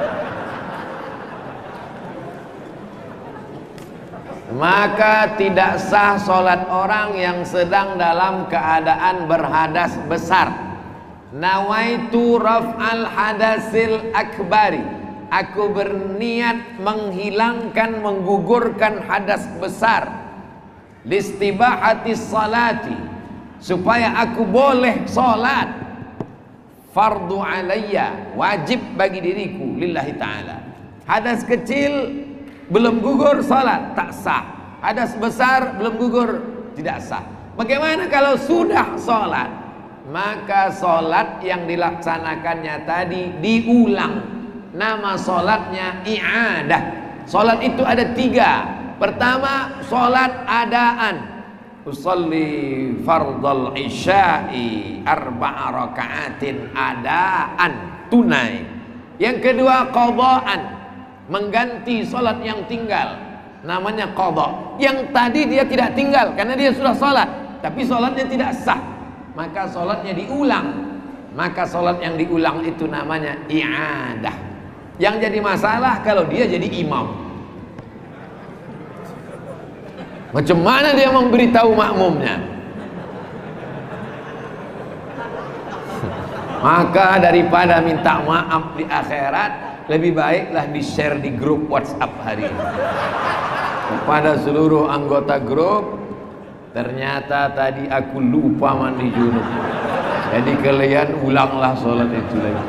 Maka tidak sah sholat orang yang sedang dalam keadaan berhadas besar. Nawaitu raf'al hadasil akbari, aku berniat menghilangkan, menggugurkan hadas besar, listibahati salati, supaya aku boleh sholat, fardu alayya, wajib bagi diriku, lillahi ta'ala. Hadas kecil belum gugur sholat, tak sah. Hadas besar belum gugur, tidak sah. Bagaimana kalau sudah sholat? Maka sholat yang dilaksanakannya tadi diulang. Nama sholatnya i'adah. Sholat itu ada 3. Pertama, sholat adaan. Usalli fardal isya'i 4 raka'atin adaan, tunai. Yang kedua, qadaan, mengganti sholat yang tinggal, namanya qada. Yang tadi dia tidak tinggal karena dia sudah sholat, tapi sholatnya tidak sah, maka sholatnya diulang. Maka sholat yang diulang itu namanya i'adah. Yang jadi masalah kalau dia jadi imam, macam mana dia memberitahu makmumnya? Maka daripada minta maaf di akhirat, lebih baiklah di-share di grup WhatsApp hari ini kepada seluruh anggota grup. Ternyata tadi aku lupa mandi junub, jadi kalian ulanglah sholat itu lagi.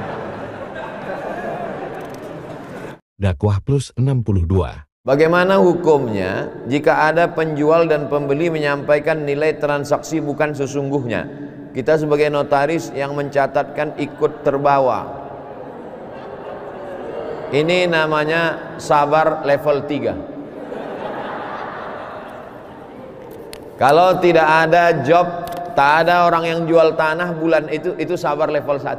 Dakwah Plus 62. Bagaimana hukumnya jika ada penjual dan pembeli menyampaikan nilai transaksi bukan sesungguhnya? Kita sebagai notaris yang mencatatkan ikut terbawa. Ini namanya sabar level 3. Kalau tidak ada job, tak ada orang yang jual tanah bulan itu sabar level 1.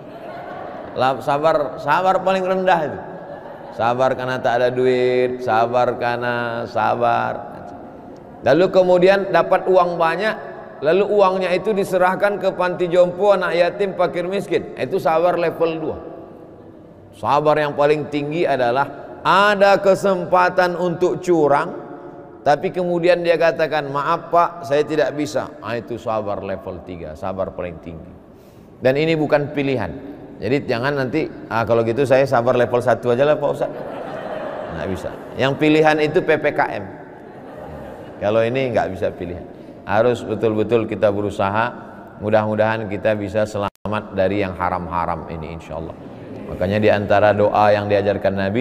Sabar paling rendah itu. Sabar karena tak ada duit, sabar karena sabar. Lalu kemudian dapat uang banyak, lalu uangnya itu diserahkan ke panti jompo, anak yatim, fakir miskin. Itu sabar level 2. Sabar yang paling tinggi adalah ada kesempatan untuk curang, tapi kemudian dia katakan, maaf Pak, saya tidak bisa. Itu sabar level 3, sabar paling tinggi. Dan ini bukan pilihan. Jadi jangan nanti, kalau gitu saya sabar level 1 aja lah Pak Ustaz. Nggak bisa. Yang pilihan itu PPKM. Kalau ini nggak bisa pilihan. Harus betul-betul kita berusaha. Mudah-mudahan kita bisa selamat dari yang haram-haram ini insya Allah. Makanya di antara doa yang diajarkan Nabi,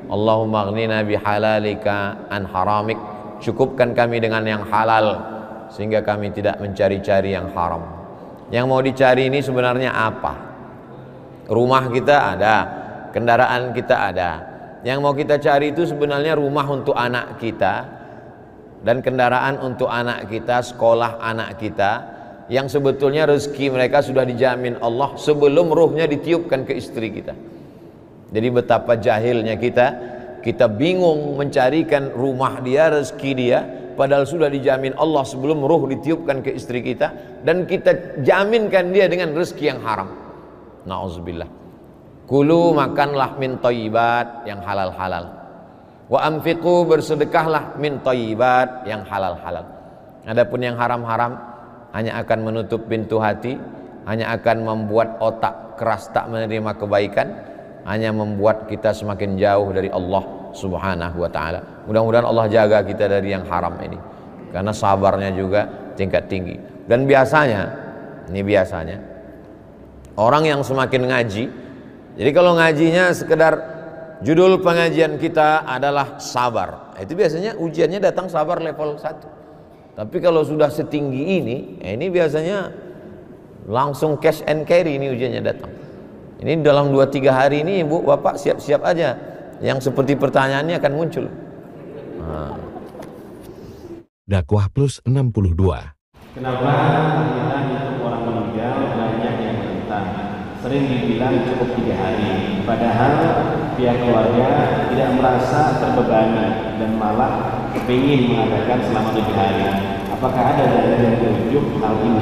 Allahumma aghnina bihalalika an haramik, cukupkan kami dengan yang halal sehingga kami tidak mencari-cari yang haram. Yang mau dicari ini sebenarnya apa? Rumah kita ada, kendaraan kita ada. Yang mau kita cari itu sebenarnya rumah untuk anak kita dan kendaraan untuk anak kita, sekolah anak kita, yang sebetulnya rezeki mereka sudah dijamin Allah sebelum ruhnya ditiupkan ke istri kita. Jadi betapa jahilnya kita bingung mencarikan rumah dia, rezeki dia, padahal sudah dijamin Allah sebelum ruh ditiupkan ke istri kita, dan kita jaminkan dia dengan rezeki yang haram. Na'udzubillah. Kulu, makanlah min thayyibat, yang halal-halal. Wa anfiqu, bersedekahlah min thayyibat, yang halal-halal. Adapun yang haram-haram hanya akan menutup pintu hati, hanya akan membuat otak keras tak menerima kebaikan, hanya membuat kita semakin jauh dari Allah Subhanahu wa ta'ala. Mudah-mudahan Allah jaga kita dari yang haram ini, karena sabarnya juga tingkat tinggi. Dan biasanya, ini biasanya orang yang semakin ngaji, jadi kalau ngajinya sekedar judul pengajian kita adalah sabar, itu biasanya ujiannya datang sabar level 1. Tapi kalau sudah setinggi ini biasanya langsung cash and carry, ini ujiannya datang. Ini dalam 2-3 hari ini Ibu Bapak siap-siap aja, yang seperti pertanyaannya akan muncul. Dakwah Plus 62. Kenapa tahlilan untuk orang meninggal banyak yang menentang? Sering dibilang cukup 3 hari, padahal pihak keluarga tidak merasa terbebani dan malah kepingin mengadakan selama 7 hari. Apakah ada dalil yang merujuk hal ini?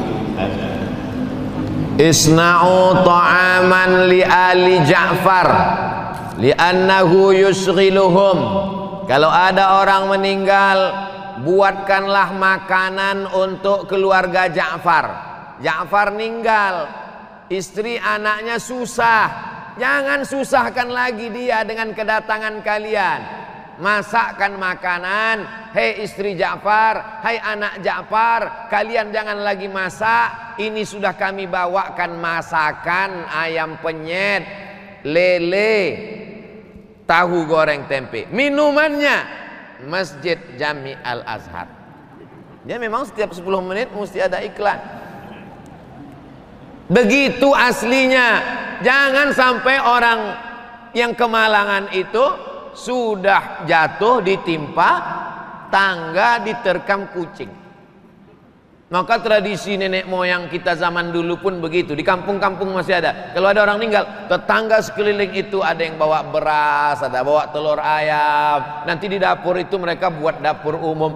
Isna'u ta'aman li ali Ja'far li'annahu yusghiluhum. Kalau ada orang meninggal, buatkanlah makanan untuk keluarga Ja'far. Ja'far meninggal, istri anaknya susah, jangan susahkan lagi dia dengan kedatangan kalian. Masakkan makanan, hei istri Ja'far, hai anak Ja'far, kalian jangan lagi masak, ini sudah kami bawakan masakan ayam penyet, lele, tahu goreng tempe. Minumannya Masjid Jami Al-Azhar. Dia memang setiap 10 menit mesti ada iklan. Begitu aslinya. Jangan sampai orang yang kemalangan itu sudah jatuh ditimpa tangga, diterkam kucing. Maka tradisi nenek moyang kita zaman dulu pun begitu. Di kampung-kampung masih ada. Kalau ada orang meninggal, tetangga sekeliling itu ada yang bawa beras, ada bawa telur ayam. Nanti di dapur itu mereka buat dapur umum.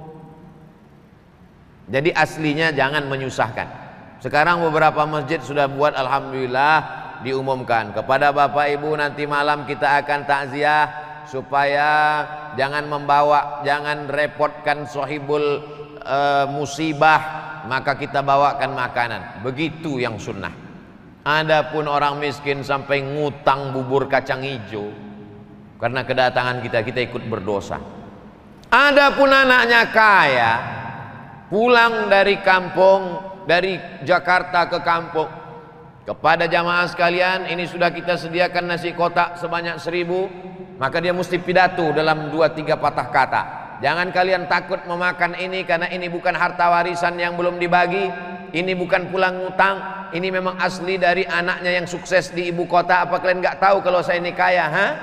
Jadi aslinya jangan menyusahkan. Sekarang beberapa masjid sudah buat, alhamdulillah, diumumkan kepada Bapak Ibu, nanti malam kita akan takziah, supaya jangan membawa, jangan repotkan sohibul musibah, maka kita bawakan makanan. Begitu yang sunnah. Adapun orang miskin sampai ngutang bubur kacang hijau karena kedatangan kita ikut berdosa. Adapun anaknya kaya, pulang dari kampung, dari Jakarta ke kampung, kepada jamaah sekalian, ini sudah kita sediakan nasi kotak sebanyak 1000, maka dia mesti pidato dalam 2-3 patah kata. Jangan kalian takut memakan ini, karena ini bukan harta warisan yang belum dibagi, ini bukan pulang ngutang, ini memang asli dari anaknya yang sukses di ibu kota. Apa kalian nggak tahu kalau saya ini kaya?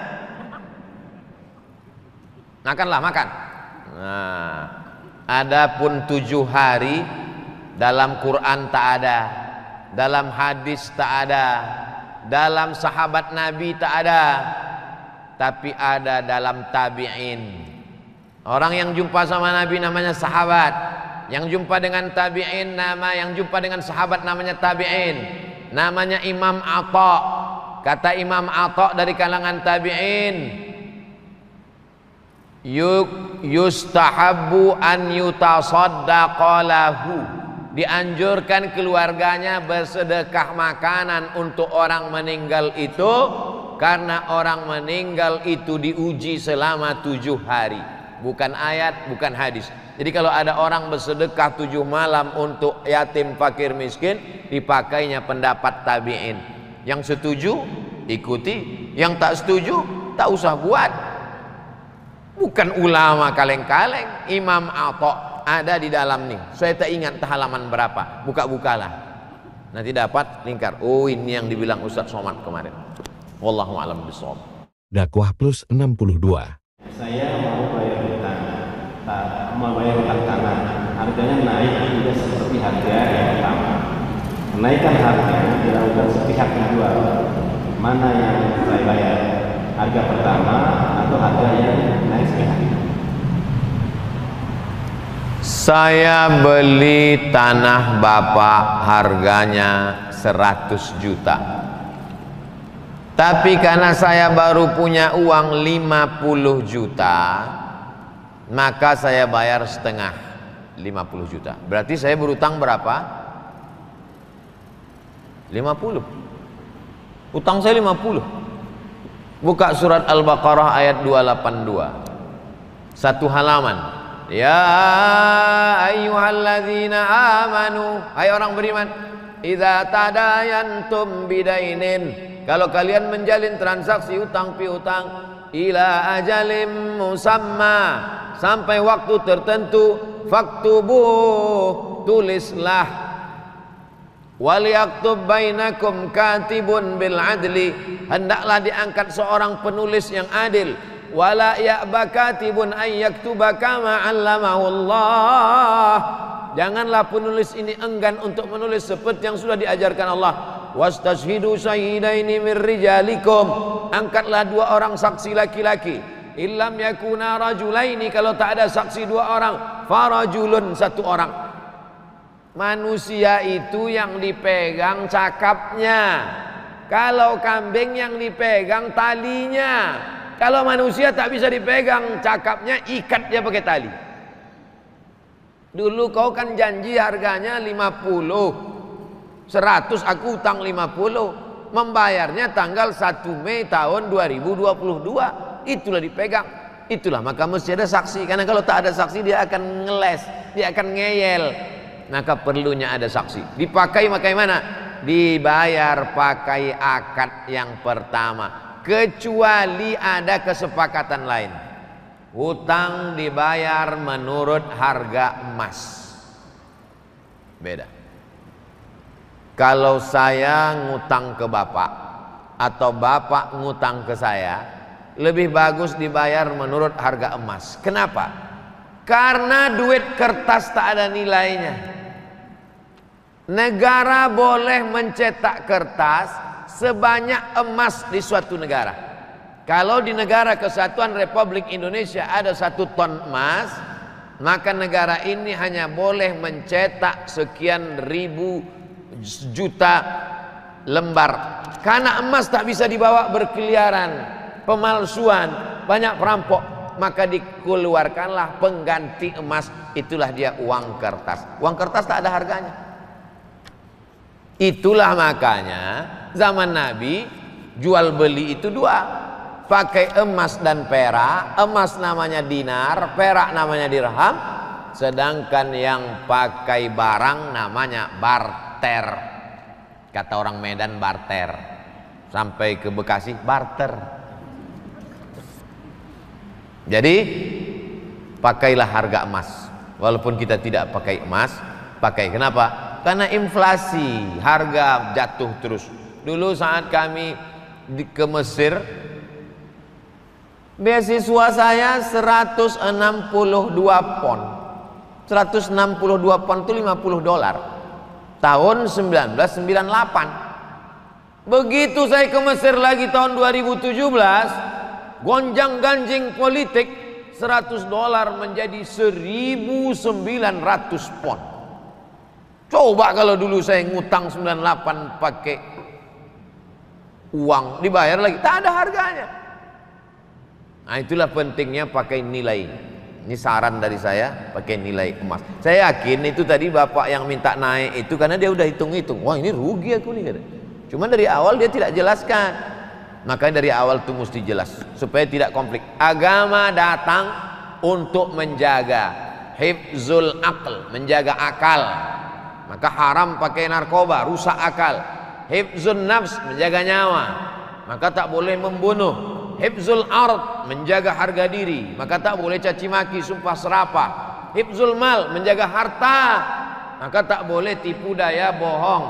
Makanlah, makan. Nah, adapun 7 hari dalam Quran tak ada, dalam hadis tak ada, dalam sahabat Nabi tak ada, tapi ada dalam tabi'in. Orang yang jumpa sama Nabi namanya sahabat, yang jumpa dengan tabi'in yang jumpa dengan sahabat namanya tabi'in, namanya Imam Atha. Kata Imam Atha dari kalangan tabi'in, yustahabbu an yutasaddaqa lahu, dianjurkan keluarganya bersedekah makanan untuk orang meninggal itu, karena orang meninggal itu diuji selama 7 hari. Bukan ayat, bukan hadis. Jadi kalau ada orang bersedekah 7 malam untuk yatim, fakir, miskin, dipakainya pendapat tabi'in. Yang setuju ikuti, yang tak setuju tak usah buat. Bukan ulama kaleng-kaleng. Imam Atha ada di dalam nih. Saya tak ingat halaman berapa. Buka-bukalah. Nanti dapat lingkar. Oh, ini yang dibilang Ustaz Somad kemarin. Wallahu a'lam bishawab. Dakwah Plus 62. Saya mau bayar hutang tanah. Harganya naik tidak seperti harga yang pertama. Kenaikan harga dilakukan sepihak menjual. Mana yang saya bayar? Harga pertama atau harga yang naik sepihak? Saya beli tanah Bapak harganya 100 juta. Tapi karena saya baru punya uang 50 juta, maka saya bayar setengah 50 juta. Berarti saya berutang berapa? 50. Utang saya 50. Buka surat Al-Baqarah ayat 282. Satu halaman. Ya ayyuhalladzina amanu, hai orang beriman, idza tadayantum bidainin, kalau kalian menjalin transaksi utang piutang, ila ajalim musamma, sampai waktu tertentu, faktubuh, tulislah. Waliyaktub bainakum katibun bil adli, hendaklah diangkat seorang penulis yang adil. Wala ya'ba katibun ay yaktuba kama 'allamahu Allah, janganlah penulis ini enggan untuk menulis seperti yang sudah diajarkan Allah. Wastashhidu syahidaini min rijalikum, angkatlah dua orang saksi laki-laki. Illam yakuna rajulaini, kalau tak ada saksi dua orang, farajulun, satu orang. Manusia itu yang dipegang cakapnya, kalau kambing yang dipegang talinya. Kalau manusia tak bisa dipegang cakapnya, ikat dia pakai tali. Dulu kau kan janji harganya 50, 100 aku utang 50, membayarnya tanggal 1 Mei tahun 2022, itulah dipegang. Itulah maka mesti ada saksi, karena kalau tak ada saksi dia akan ngeles, dia akan ngeyel. Maka perlunya ada saksi. Dipakai mana? Dibayar pakai akad yang pertama, kecuali ada kesepakatan lain. Hutang dibayar menurut harga emas, beda. Kalau saya ngutang ke bapak atau bapak ngutang ke saya, lebih bagus dibayar menurut harga emas. Kenapa? Karena duit kertas tak ada nilainya. Negara boleh mencetak kertas sebanyak emas di suatu negara. Kalau di negara Kesatuan Republik Indonesia ada 1 ton emas, maka negara ini hanya boleh mencetak sekian ribu juta lembar. Karena emas tak bisa dibawa berkeliaran, pemalsuan, banyak perampok, maka dikeluarkanlah pengganti emas, itulah dia uang kertas. Uang kertas tak ada harganya. Itulah makanya zaman Nabi jual beli itu dua, pakai emas dan perak. Emas namanya dinar, perak namanya dirham, sedangkan yang pakai barang namanya barter. Kata orang Medan barter, sampai ke Bekasi barter. Jadi pakailah harga emas, walaupun kita tidak pakai emas, pakai. Kenapa? Karena inflasi, harga jatuh terus. Dulu saat kami ke Mesir, beasiswa saya 162 pon. 162 pon itu $50. Tahun 1998. Begitu saya ke Mesir lagi tahun 2017, gonjang-ganjing politik, $100 menjadi 1.900 pon. Coba kalau dulu saya ngutang 98 pakai uang, dibayar lagi, tak ada harganya. Nah itulah pentingnya pakai nilai. Ini saran dari saya, pakai nilai emas. Saya yakin itu tadi bapak yang minta naik itu karena dia udah hitung-hitung, wah ini rugi aku nih. Cuman dari awal dia tidak jelaskan. Makanya dari awal itu mesti jelas supaya tidak konflik. Agama datang untuk menjaga hifzul aql, menjaga akal. Maka haram pakai narkoba, rusak akal. Hifzun nafs, menjaga nyawa, maka tak boleh membunuh. Hifzul ard, menjaga harga diri, maka tak boleh caci maki, sumpah serapah. Hifzul mal, menjaga harta, maka tak boleh tipu daya, bohong.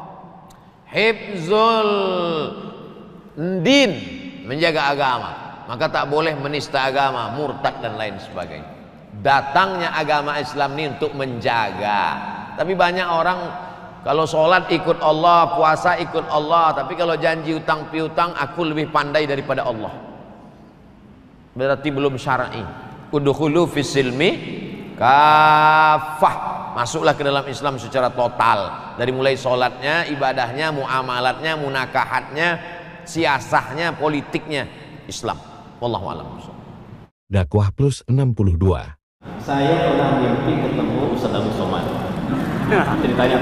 Hifzul din, menjaga agama, maka tak boleh menista agama, murtad dan lain sebagainya. Datangnya agama Islam ini untuk menjaga. Tapi banyak orang kalau sholat ikut Allah, puasa ikut Allah, tapi kalau janji utang piutang, aku lebih pandai daripada Allah. Berarti belum syar'i. Udkhulu fis silmi kafah, masuklah ke dalam Islam secara total, dari mulai sholatnya, ibadahnya, muamalatnya, munakahatnya, siasahnya, politiknya, Islam. Wallahu a'lam. Dakwah Plus 62. Saya pernah mimpi ketemu Ustaz Abu Somad. Ceritanya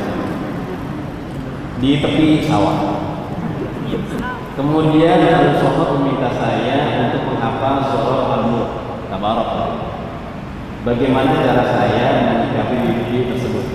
di tepi sawah. Kemudian Abu Somad meminta saya untuk menghafal surah Al-Mulk. Tabarak. Bagaimana cara saya menyikapi mimpi tersebut?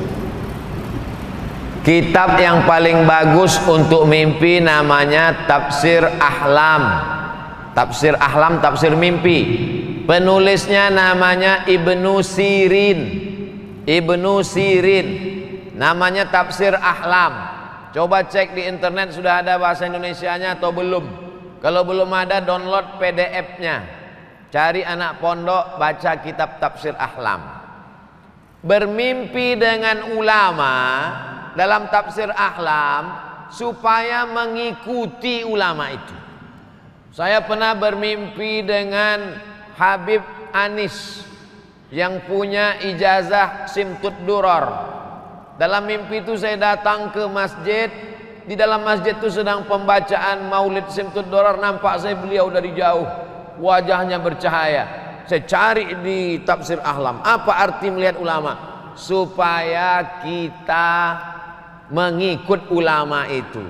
Kitab yang paling bagus untuk mimpi namanya Tafsir Ahlam. Tafsir Ahlam, tafsir mimpi. Penulisnya namanya Ibnu Sirin. Ibnu Sirin. Namanya Tafsir Ahlam. Coba cek di internet sudah ada bahasa Indonesianya atau belum. Kalau belum ada, download PDF-nya. Cari anak pondok, baca kitab Tafsir Ahlam. Bermimpi dengan ulama dalam Tafsir Ahlam supaya mengikuti ulama itu. Saya pernah bermimpi dengan Habib Anis yang punya ijazah Simtud Duror. Dalam mimpi itu saya datang ke masjid. Di dalam masjid itu sedang pembacaan Maulid Simtud Duror. Nampak saya beliau dari jauh, wajahnya bercahaya. Saya cari di Tafsir Ahlam, apa arti melihat ulama? Supaya kita mengikut ulama itu.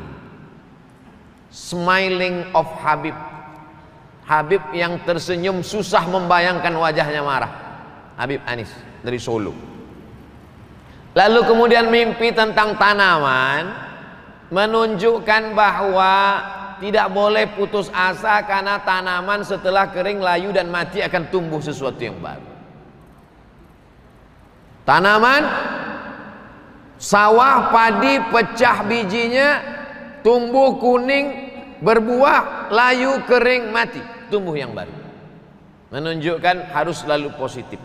Smiling of Habib. Habib yang tersenyum, susah membayangkan wajahnya marah. Habib Anis dari Solo. Lalu kemudian mimpi tentang tanaman, menunjukkan bahwa tidak boleh putus asa karena tanaman setelah kering, layu dan mati akan tumbuh sesuatu yang baru. Tanaman, sawah, padi, pecah bijinya, tumbuh kuning, berbuah, layu, kering, mati, tumbuh yang baru. Menunjukkan harus selalu positif.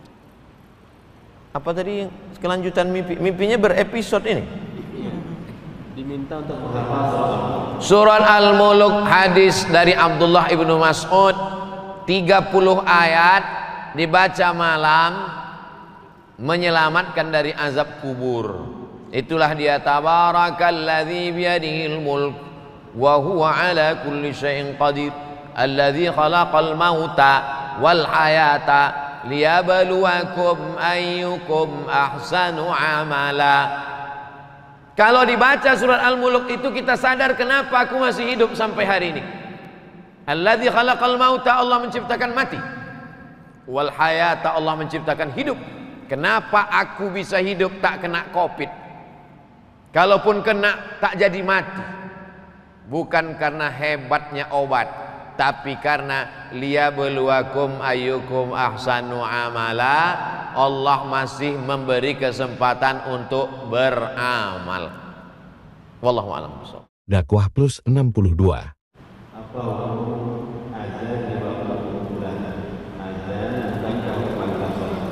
Apa tadi kelanjutan mimpi? Mimpinya berepisode ini. Diminta untuk menghafal Surat Al-Mulk, hadis dari Abdullah ibnu Mas'ud, 30 ayat dibaca malam, menyelamatkan dari azab kubur. Itulah dia, tabarakalladzi biyadihil mulk wa huwa ala kulli syai'in qadir alladzi khalaqal mauta wal hayata liyabluwakum ayyukum ahsanu amala. Kalau dibaca surat Al-Mulk itu kita sadar kenapa aku masih hidup sampai hari ini. Alladzi khalaqal mauta, Allah menciptakan mati. Wal hayata, Allah menciptakan hidup. Kenapa aku bisa hidup tak kena Covid? Kalaupun kena tak jadi mati. Bukan karena hebatnya obat, tapi karena liyabluwakum ayyukum ahsanu amala. Allah masih memberi kesempatan untuk beramal. Wallahu a'lam bishawab. Dakwah Plus 62. apa hukum azan di waktu bulan? Azan bukan kewajiban sholat.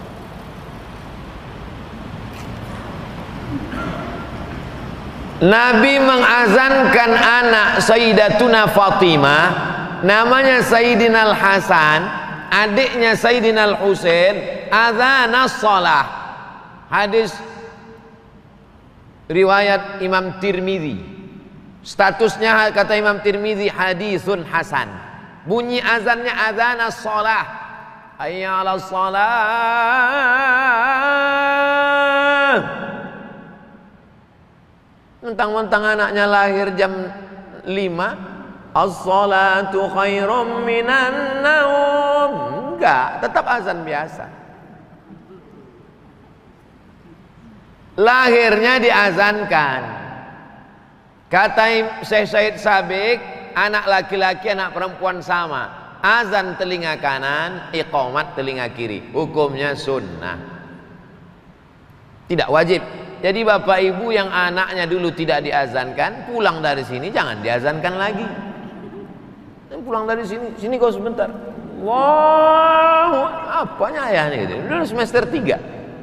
Nabi mengazankan anak Sayyidatuna Fatimah, namanya Sayyidina Al-Hasan, adiknya Sayyidina Al-Husain, adzanas shalah. Hadis riwayat Imam Tirmidzi. Statusnya kata Imam Tirmidzi hadisun hasan. Bunyi azannya adzanas shalah. Hayya 'alas shalah. Mentang-mentang anaknya lahir jam 5, as-salatu khairum minan naum. Enggak, tetap azan biasa. Lahirnya diazankan. Kata Syekh Said Sabiq, anak laki-laki anak perempuan sama. azan telinga kanan, iqamat telinga kiri. Hukumnya sunnah, tidak wajib. Jadi bapak ibu yang anaknya dulu tidak diazankan, pulang dari sini jangan diazankan lagi. Pulang dari sini kau sebentar. Wow, apanya ayahnya gitu. Dulu semester 3.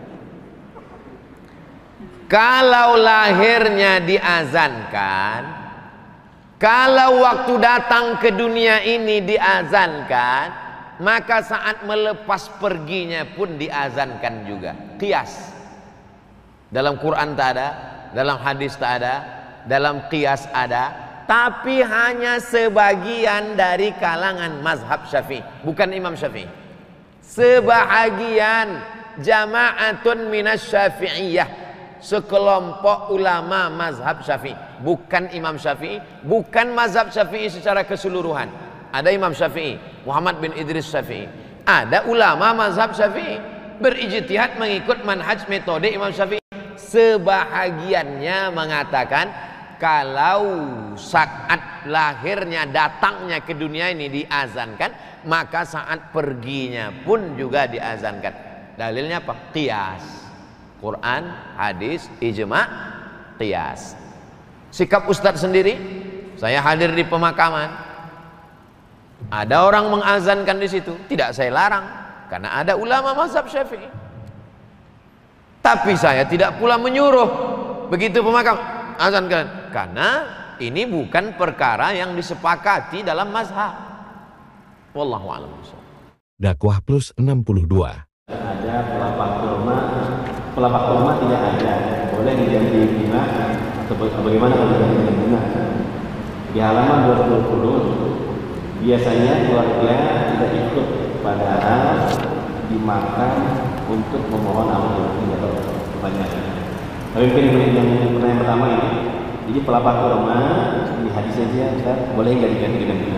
Kalau lahirnya diazankan, kalau waktu datang ke dunia ini diazankan, maka saat melepas perginya pun diazankan juga. Qiyas. Dalam Quran tak ada, dalam hadis tak ada, dalam qiyas ada, tapi hanya sebagian dari kalangan mazhab Syafi'i, bukan Imam Syafi'i. Sebahagian jama'atun minas Syafi'iyah, sekelompok ulama mazhab Syafi'i, bukan Imam Syafi'i, bukan mazhab Syafi'i secara keseluruhan. Ada Imam Syafi'i, Muhammad bin Idris Syafi'i, ada ulama mazhab Syafi'i berijtihad mengikut manhaj metode Imam Syafi'i. Sebahagiannya mengatakan kalau saat lahirnya, datangnya ke dunia ini diazankan, maka saat perginya pun juga diazankan. Dalilnya apa? Qiyas. Quran, hadis, ijma', qiyas. Sikap Ustadz sendiri, saya hadir di pemakaman, ada orang mengazankan di situ, tidak saya larang karena ada ulama mazhab Syafi'i. Tapi saya tidak pula menyuruh begitu pemakam azankan, karena ini bukan perkara yang disepakati dalam mazhab. Wallahu a'lam. Dakwah Plus 62. Ada pelapak kurma tidak ada, boleh diganti bunga atau bagaimana kalau diganti bunga? Di halaman 220 biasanya keluarga tidak ikut, padahal dimakan untuk memohon amal atau kebanyakan. Tapi mungkin yang pertanyaan pertama ini, jadi pelapak kurma di hadisnya dia Ustaz, boleh nggak diganti dengan bunga?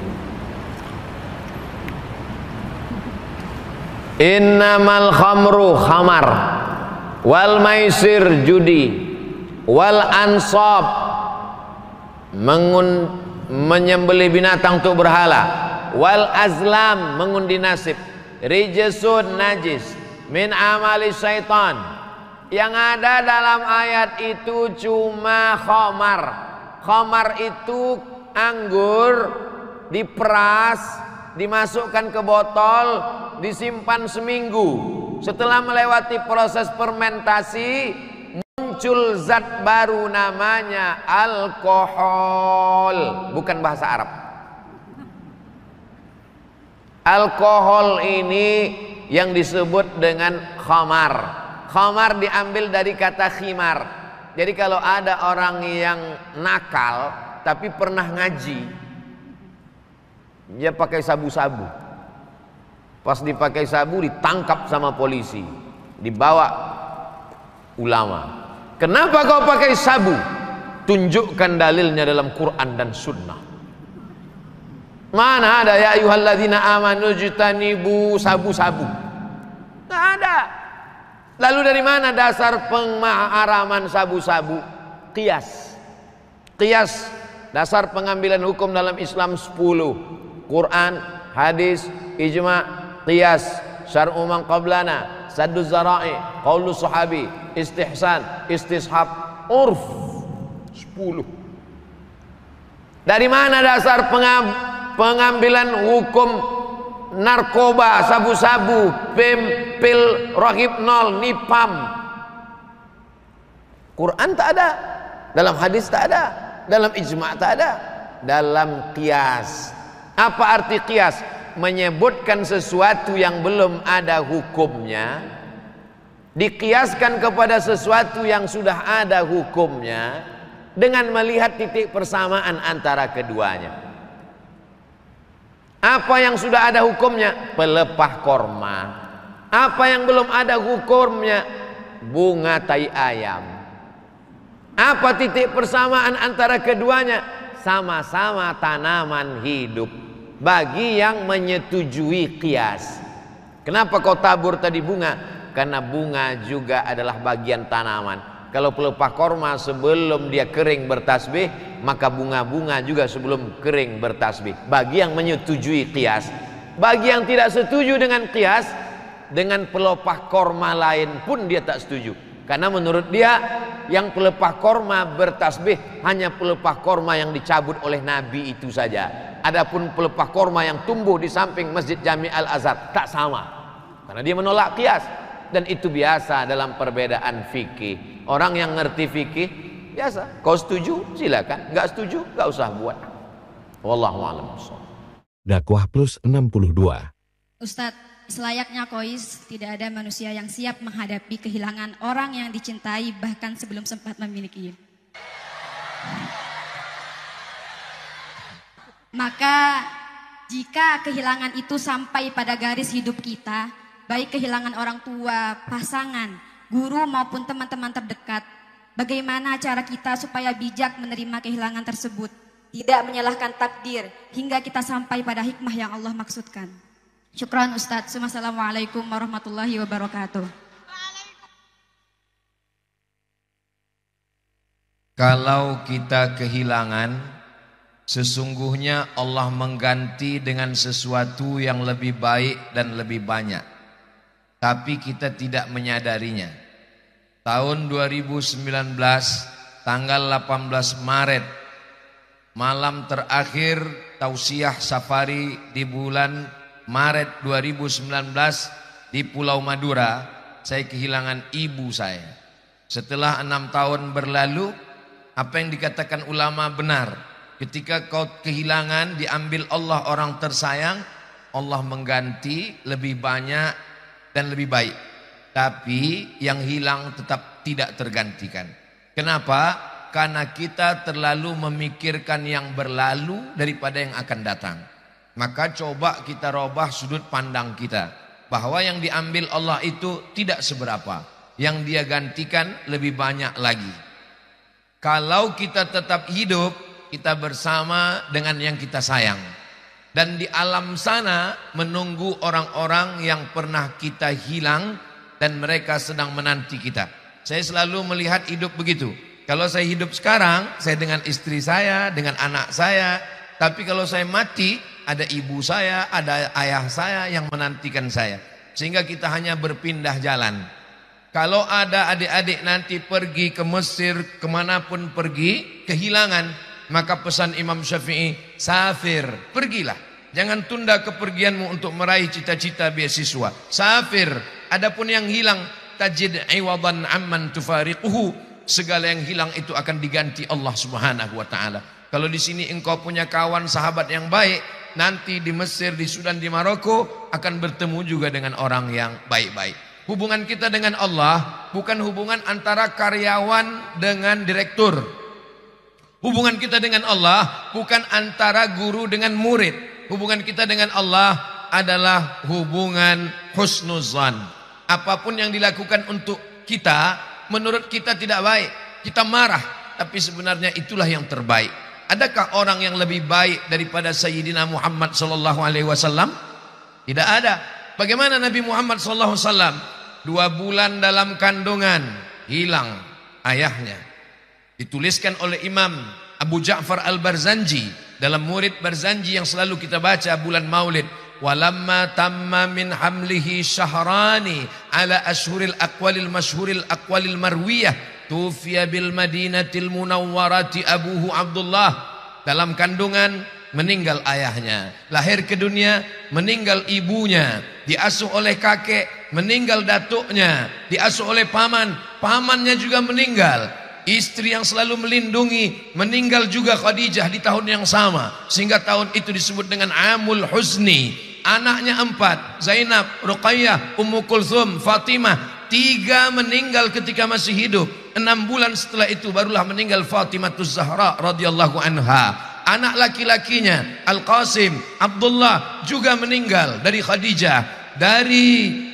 Innamal khamru khamar, wal maisir judi, wal ansab menyembelih binatang untuk berhala, wal azlam mengundi nasib, rijsun najis min amali syaitan. Yang ada dalam ayat itu cuma khamar. Khamar itu anggur diperas, dimasukkan ke botol, disimpan seminggu. Setelah melewati proses fermentasi, muncul zat baru namanya alkohol. Bukan bahasa Arab. Alkohol ini yang disebut dengan khamar. Khamar diambil dari kata khimar. Jadi kalau ada orang yang nakal tapi pernah ngaji, dia pakai sabu-sabu. Pas dipakai sabu ditangkap sama polisi, dibawa ulama. Kenapa kau pakai sabu? Tunjukkan dalilnya dalam Quran dan Sunnah. Mana ada ya ayyuhalladzina amanu jtanibu sabu-sabu? Tidak ada. Lalu dari mana dasar pengharaman sabu-sabu? Qiyas. Qiyas, dasar pengambilan hukum dalam Islam 10. Quran, hadis, ijma', qiyas, syar'u man qablana, saddu zara'i, qaulu sahabi, istihsan, istishab, urf. 10. Dari mana dasar pengambilan hukum narkoba, sabu-sabu, pil rohipnol, nipam? Quran tak ada, dalam hadis tak ada, dalam ijma' tak ada, dalam qiyas. Apa arti qiyas? Menyebutkan sesuatu yang belum ada hukumnya, dikiaskan kepada sesuatu yang sudah ada hukumnya, dengan melihat titik persamaan antara keduanya. Apa yang sudah ada hukumnya? Pelepah korma. Apa yang belum ada hukumnya? Bunga tai ayam. Apa titik persamaan antara keduanya? Sama-sama tanaman hidup. Bagi yang menyetujui qiyas. Kenapa kau tabur tadi bunga? Karena bunga juga adalah bagian tanaman. kalau pelepah korma sebelum dia kering bertasbih, maka bunga-bunga juga sebelum kering bertasbih. Bagi yang menyetujui qiyas. Bagi yang tidak setuju dengan qiyas, dengan pelepah korma lain pun dia tak setuju. Karena menurut dia yang pelepah korma bertasbih hanya pelepah korma yang dicabut oleh Nabi itu saja. Adapun pelepah korma yang tumbuh di samping Masjid Jami Al-Azhar tak sama. Karena dia menolak qiyas. Dan itu biasa dalam perbedaan fikih. Orang yang ngerti fikih biasa. Kau setuju silakan, nggak setuju nggak usah buat. Wallahu a'lam. Dakwah Plus 62. Ustadz, selayaknya kois, tidak ada manusia yang siap menghadapi kehilangan orang yang dicintai bahkan sebelum sempat memiliki. Maka jika kehilangan itu sampai pada garis hidup kita, baik kehilangan orang tua, pasangan, guru maupun teman-teman terdekat, bagaimana cara kita supaya bijak menerima kehilangan tersebut, tidak menyalahkan takdir hingga kita sampai pada hikmah yang Allah maksudkan. Syukran Ustadz. Assalamualaikum warahmatullahi wabarakatuh. Kalau kita kehilangan, sesungguhnya Allah mengganti dengan sesuatu yang lebih baik dan lebih banyak. Tapi kita tidak menyadarinya. Tahun 2019, tanggal 18 Maret, malam terakhir tausiah safari di bulan Maret 2019 di Pulau Madura, saya kehilangan ibu saya. Setelah 6 tahun berlalu, apa yang dikatakan ulama benar. Ketika kau kehilangan, diambil Allah orang tersayang, Allah mengganti lebih banyak dan lebih baik. Tapi yang hilang tetap tidak tergantikan. Kenapa? Karena kita terlalu memikirkan yang berlalu daripada yang akan datang. Maka coba kita robah sudut pandang kita, bahwa yang diambil Allah itu tidak seberapa, yang dia gantikan lebih banyak lagi. Kalau kita tetap hidup, kita bersama dengan yang kita sayang. Dan di alam sana menunggu orang-orang yang pernah kita hilang dan mereka sedang menanti kita. Saya selalu melihat hidup begitu. Kalau saya hidup sekarang, saya dengan istri saya, dengan anak saya. Tapi kalau saya mati, ada ibu saya, ada ayah saya yang menantikan saya. Sehingga kita hanya berpindah jalan. Kalau ada adik-adik nanti pergi ke Mesir, kemanapun pergi, kehilangan, maka pesan Imam Syafi'i, safir, pergilah. Jangan tunda kepergianmu untuk meraih cita-cita beasiswa. Safir. Adapun yang hilang, tajid iwadan amman tufariquhu. Segala yang hilang itu akan diganti Allah Subhanahu wa taala. Kalau di sini engkau punya kawan sahabat yang baik, nanti di Mesir, di Sudan, di Maroko akan bertemu juga dengan orang yang baik-baik. Hubungan kita dengan Allah bukan hubungan antara karyawan dengan direktur. Hubungan kita dengan Allah bukan antara guru dengan murid. Hubungan kita dengan Allah adalah hubungan husnuzan. Apapun yang dilakukan untuk kita, menurut kita tidak baik, kita marah, tapi sebenarnya itulah yang terbaik. Adakah orang yang lebih baik daripada Sayyidina Muhammad sallallahu alaihi wasallam? Tidak ada. Bagaimana Nabi Muhammad sallallahu alaihi wasallam 2 bulan dalam kandungan hilang ayahnya. Dituliskan oleh Imam Abu Ja'far Al-Barzanji dalam Murid Barzanji yang selalu kita baca bulan Maulid. Walamma tamma min hamlihi syahrani ala ashhuril aqwalil masyhuril aqwalil marwiyah tufiya bil madinatil munawwarati abuhu Abdullah. Dalam kandungan meninggal ayahnya, lahir ke dunia meninggal ibunya, diasuh oleh kakek meninggal datuknya, diasuh oleh pamannya juga meninggal. Istri yang selalu melindungi meninggal juga Khadijah di tahun yang sama, sehingga tahun itu disebut dengan Amul Huzni. Anaknya 4, Zainab, Ruqayyah, Ummu Kulthum, Fatimah, 3 meninggal ketika masih hidup. 6 bulan setelah itu barulah meninggal Fatimah Zahra radhiyallahu anha. Anak laki-lakinya Al-Qasim, Abdullah juga meninggal dari Khadijah. Dari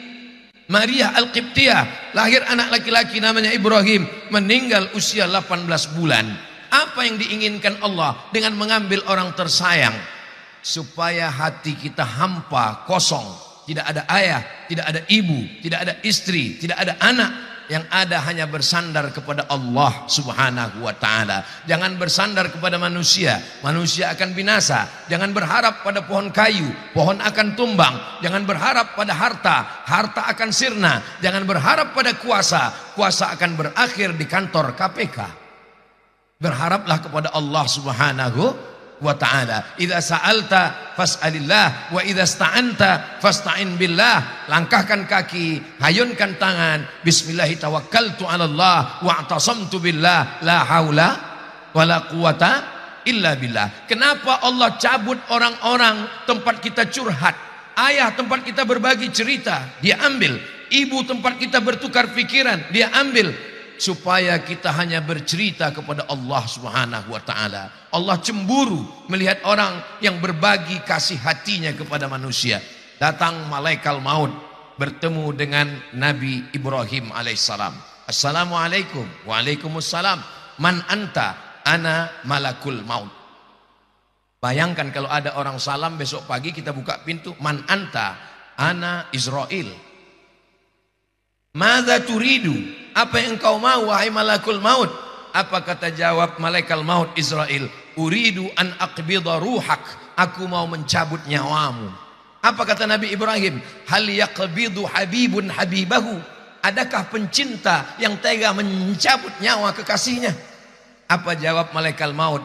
Maria Al-Qibtiyah lahir anak laki-laki namanya Ibrahim, meninggal usia 18 bulan. Apa yang diinginkan Allah dengan mengambil orang tersayang? Supaya hati kita hampa, kosong, tidak ada ayah, tidak ada ibu, tidak ada istri, tidak ada anak, Yang ada hanya bersandar kepada Allah Subhanahu wa ta'ala. Jangan bersandar kepada manusia, manusia akan binasa. Jangan berharap pada pohon kayu, pohon akan tumbang. Jangan berharap pada harta, harta akan sirna. Jangan berharap pada kuasa, kuasa akan berakhir di kantor KPK. Berharaplah kepada Allah Subhanahu wa ta'ala. Idza sa'alta fas'alillah wa idza sta'anta fasta'in billah. Langkahkan kaki, hayunkan tangan, bismillahi tawakkaltu 'ala Allah wa i'tasamtu billah la haula wala quwata illa billah. Kenapa Allah cabut orang-orang tempat kita curhat? Ayah tempat kita berbagi cerita, dia ambil. Ibu tempat kita bertukar pikiran, dia ambil. Supaya kita hanya bercerita kepada Allah Subhanahu wa ta'ala. Allah cemburu melihat orang yang berbagi kasih hatinya kepada manusia. Datang malaikat maut bertemu dengan Nabi Ibrahim alaihissalam. Assalamualaikum. Waalaikumsalam. Man anta? Ana malakul maut. Bayangkan kalau ada orang salam besok pagi kita buka pintu. Man anta? Ana Israel. Madza turidu? Apa yang engkau mau wahai malakul maut? Apa kata jawab malaikat maut Israel? Uridu an aqbida ruhak. Aku mau mencabut nyawamu. Apa kata Nabi Ibrahim? Hal yaqbidu habibun habibahu. Adakah pencinta yang tega mencabut nyawa kekasihnya? Apa jawab malaikat maut?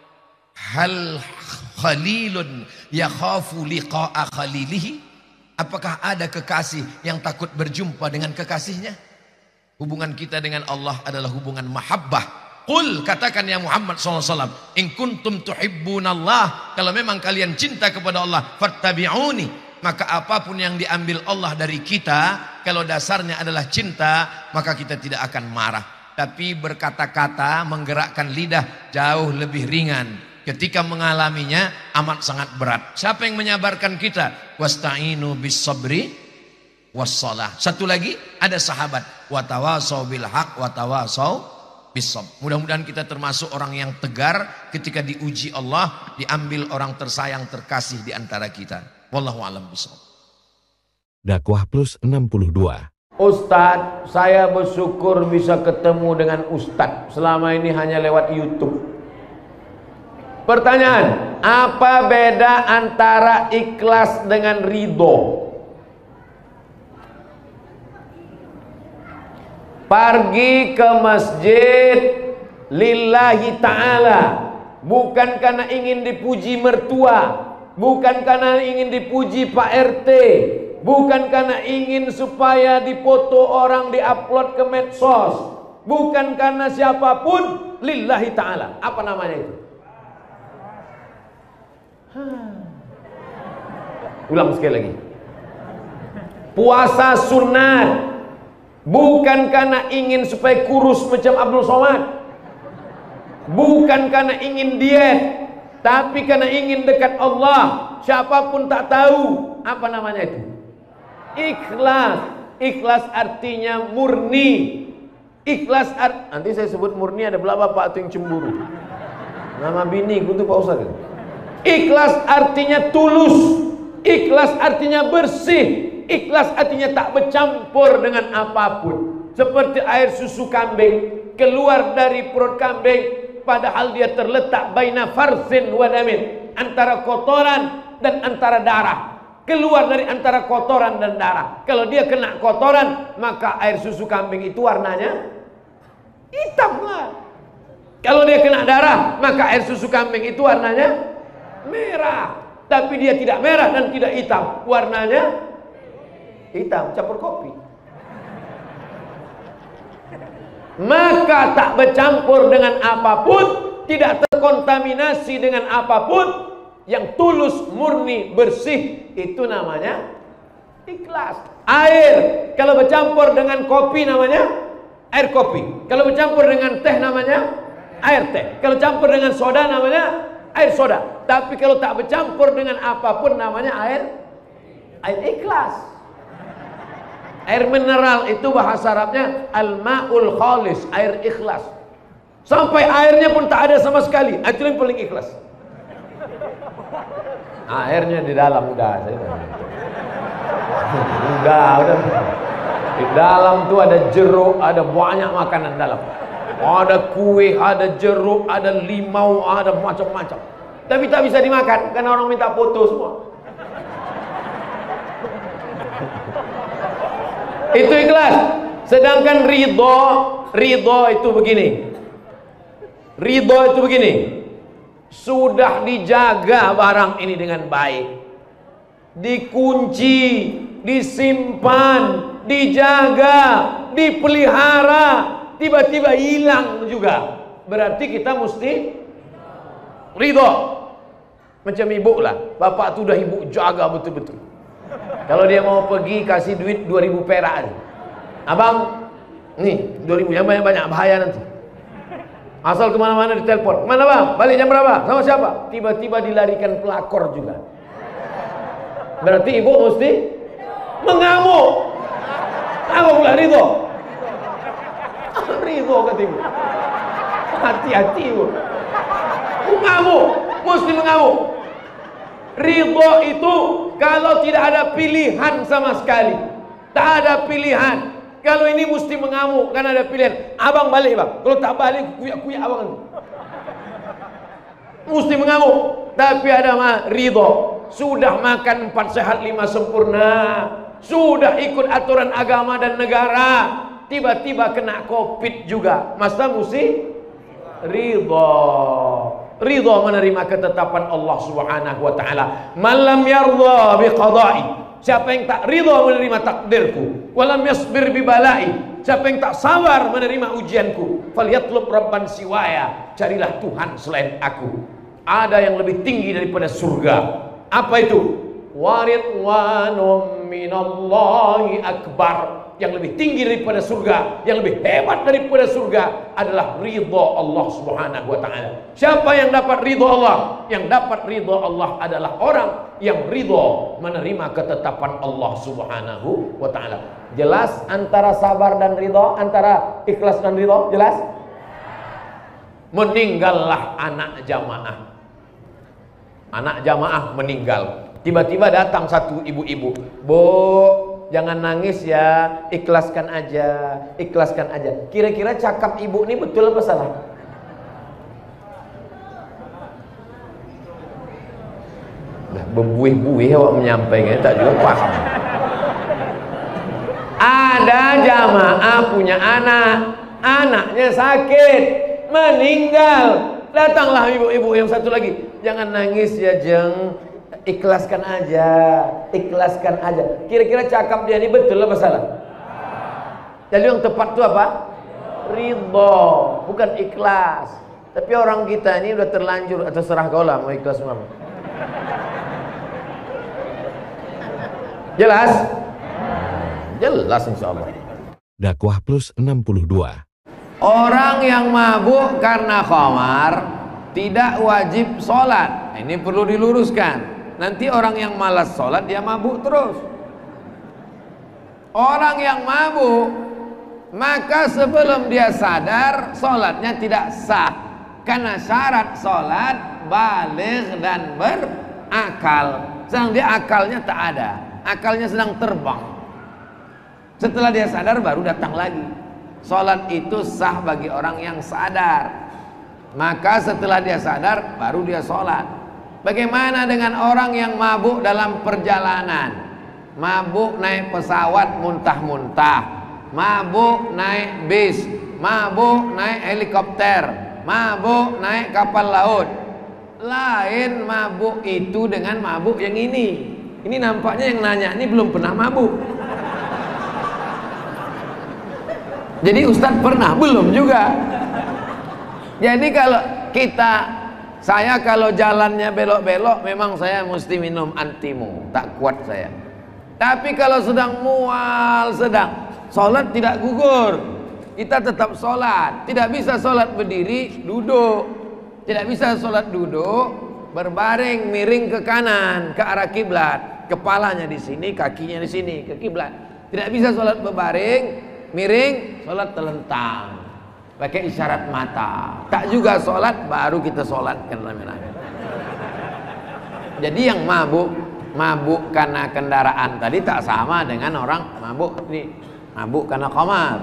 Hal khalilun yakhafu liqa'a khalilihi. Apakah ada kekasih yang takut berjumpa dengan kekasihnya? Hubungan kita dengan Allah adalah hubungan mahabbah. Qul, katakan ya Muhammad SAW, in kuntum tuhibbunallah, kalau memang kalian cinta kepada Allah, fattabi'uni, maka apapun yang diambil Allah dari kita, kalau dasarnya adalah cinta, maka kita tidak akan marah. Tapi berkata-kata, menggerakkan lidah jauh lebih ringan. Ketika mengalaminya amat sangat berat. Siapa yang menyabarkan kita? Wasta'inu bis sabri wassalah. Satu lagi ada sahabat, watawasau bil haq watawasau bis sabr. Mudah-mudahan kita termasuk orang yang tegar ketika diuji Allah, diambil orang tersayang terkasih di antara kita. Wallahu a'lam bishawab. Dakwah Plus 62. Ustadz, saya bersyukur bisa ketemu dengan Ustadz. Selama ini hanya lewat YouTube. Pertanyaan, apa beda antara ikhlas dengan ridho? Pergi ke masjid lillahi ta'ala, bukan karena ingin dipuji mertua, bukan karena ingin dipuji Pak RT, bukan karena ingin supaya dipoto orang, diupload ke medsos, bukan karena siapapun, lillahi ta'ala. Apa namanya itu? Ulang sekali lagi. Puasa sunat, bukan karena ingin supaya kurus macam Abdul Somad, bukan karena ingin diet, tapi karena ingin dekat Allah. Siapapun tak tahu. Apa namanya itu? Ikhlas. Ikhlas artinya murni. Ikhlas nanti saya sebut murni, ada belah bapak itu yang cemburu. Nama bini ku tuh Pak Ustaz. Ikhlas artinya tulus. Ikhlas artinya bersih. Ikhlas artinya tak bercampur dengan apapun. Seperti air susu kambing keluar dari perut kambing, padahal dia terletak baina farsin wa damin, antara kotoran dan antara darah. Keluar dari antara kotoran dan darah. Kalau dia kena kotoran, maka air susu kambing itu warnanya hitam lah. Kalau dia kena darah, maka air susu kambing itu warnanya merah. Tapi dia tidak merah dan tidak hitam, warnanya hitam, campur kopi. Maka tak bercampur dengan apapun, tidak terkontaminasi dengan apapun, yang tulus, murni, bersih, itu namanya ikhlas. Air kalau bercampur dengan kopi namanya air kopi. Kalau bercampur dengan teh namanya air teh. Kalau campur dengan soda namanya air soda. Tapi kalau tak bercampur dengan apapun namanya air ikhlas. Air mineral itu bahasa Arabnya al-ma'ul khalis, air ikhlas. Sampai airnya pun tak ada sama sekali, itu yang paling ikhlas. Airnya di dalam udah. Di dalam tuh ada jeruk, ada banyak makanan dalam. Ada kue, ada jeruk, ada limau, ada macam-macam. Tapi tak bisa dimakan karena orang minta foto semua. Itu ikhlas. Sedangkan ridho itu begini. Ridho itu begini. Sudah dijaga barang ini dengan baik, dikunci, disimpan, dijaga, dipelihara, tiba-tiba hilang juga. Berarti kita mesti ridho. Macam ibu lah, bapak tu dah ibu jaga betul-betul. Kalau dia mau pergi kasih duit 2000 perak aja. Abang, nih 2000 yang banyak-banyak, bahaya nanti. Asal kemana-mana ditelepon. Mana bang? Balik jam berapa? Sama siapa? Tiba-tiba dilarikan pelakor juga. Berarti ibu mesti mengamuk. Apa pula ridho? Ridho kata ibu. Hati-hati ibu. Mengamuk. Mesti mengamuk. Ridho itu kalau tidak ada pilihan sama sekali. Tak ada pilihan. Kalau ini mesti mengamuk karena ada pilihan. Abang balik bang. Kalau tak balik kuyak-kuyak abang itu. Mesti mengamuk. Tapi ada ridho. Sudah makan 4 sehat 5 sempurna. Sudah ikut aturan agama dan negara. Tiba-tiba kena COVID juga. Masa mesti ridho. Ridho menerima ketetapan Allah Subhanahu wa taala. Man lam yardha biqada'i. Siapa yang tak ridha menerima takdirku, walam yasbir bibalai, siapa yang tak sabar menerima ujianku, falyatlub rabban siwaya, carilah Tuhan selain aku. Ada yang lebih tinggi daripada surga. Apa itu? Waridwanum minallahi akbar. Yang lebih tinggi daripada surga, yang lebih hebat daripada surga adalah ridha Allah Subhanahu wa taala. Siapa yang dapat ridha Allah? Yang dapat ridha Allah adalah orang yang ridha menerima ketetapan Allah Subhanahu wa taala. Jelas antara sabar dan ridha, antara ikhlas dan ridha, jelas? Meninggallah anak jamaah. Anak jamaah meninggal. Tiba-tiba datang satu ibu-ibu. Bu, jangan nangis ya, ikhlaskan aja, ikhlaskan aja. Kira-kira cakap ibu ini betul apa salah? Berbuih-buih awak menyampaikan, tak juga paham. Ada jamaah punya anak, anaknya sakit, meninggal. Datanglah ibu-ibu yang satu lagi. Jangan nangis ya Jeng, ikhlaskan aja, ikhlaskan aja. Kira-kira cakap dia ini betul apa salah? Jadi yang tepat itu apa? Ridho, bukan ikhlas. Tapi orang kita ini udah terlanjur, atau serah kau lah mau ikhlas semua. Jelas? Jelas insyaallah. Dakwah Plus 62. Orang yang mabuk karena khamar tidak wajib sholat. Ini perlu diluruskan. Nanti orang yang malas sholat dia mabuk terus. Orang yang mabuk, maka sebelum dia sadar sholatnya tidak sah. Karena syarat sholat baligh dan berakal. Sedang dia akalnya tak ada, akalnya sedang terbang. Setelah dia sadar baru datang lagi. Sholat itu sah bagi orang yang sadar. Maka setelah dia sadar baru dia sholat. Bagaimana dengan orang yang mabuk dalam perjalanan? Mabuk naik pesawat muntah-muntah, mabuk naik bis, mabuk naik helikopter, mabuk naik kapal laut. Lain mabuk itu dengan mabuk yang ini. Ini nampaknya yang nanya ini belum pernah mabuk. Jadi Ustadz pernah? Belum juga. Jadi kalau saya kalau jalannya belok-belok, memang saya mesti minum antimu, tak kuat saya. Tapi kalau sedang mual, sholat tidak gugur, kita tetap sholat. Tidak bisa sholat berdiri, duduk. Tidak bisa sholat duduk, berbaring, miring ke kanan, ke arah kiblat. Kepalanya di sini, kakinya di sini, ke kiblat. Tidak bisa sholat berbaring, miring, sholat telentang, pakai isyarat mata. Tak juga sholat, baru kita sholatkan rame-rame. Jadi yang mabuk karena kendaraan tadi tak sama dengan orang mabuk. Nih, mabuk karena khamar.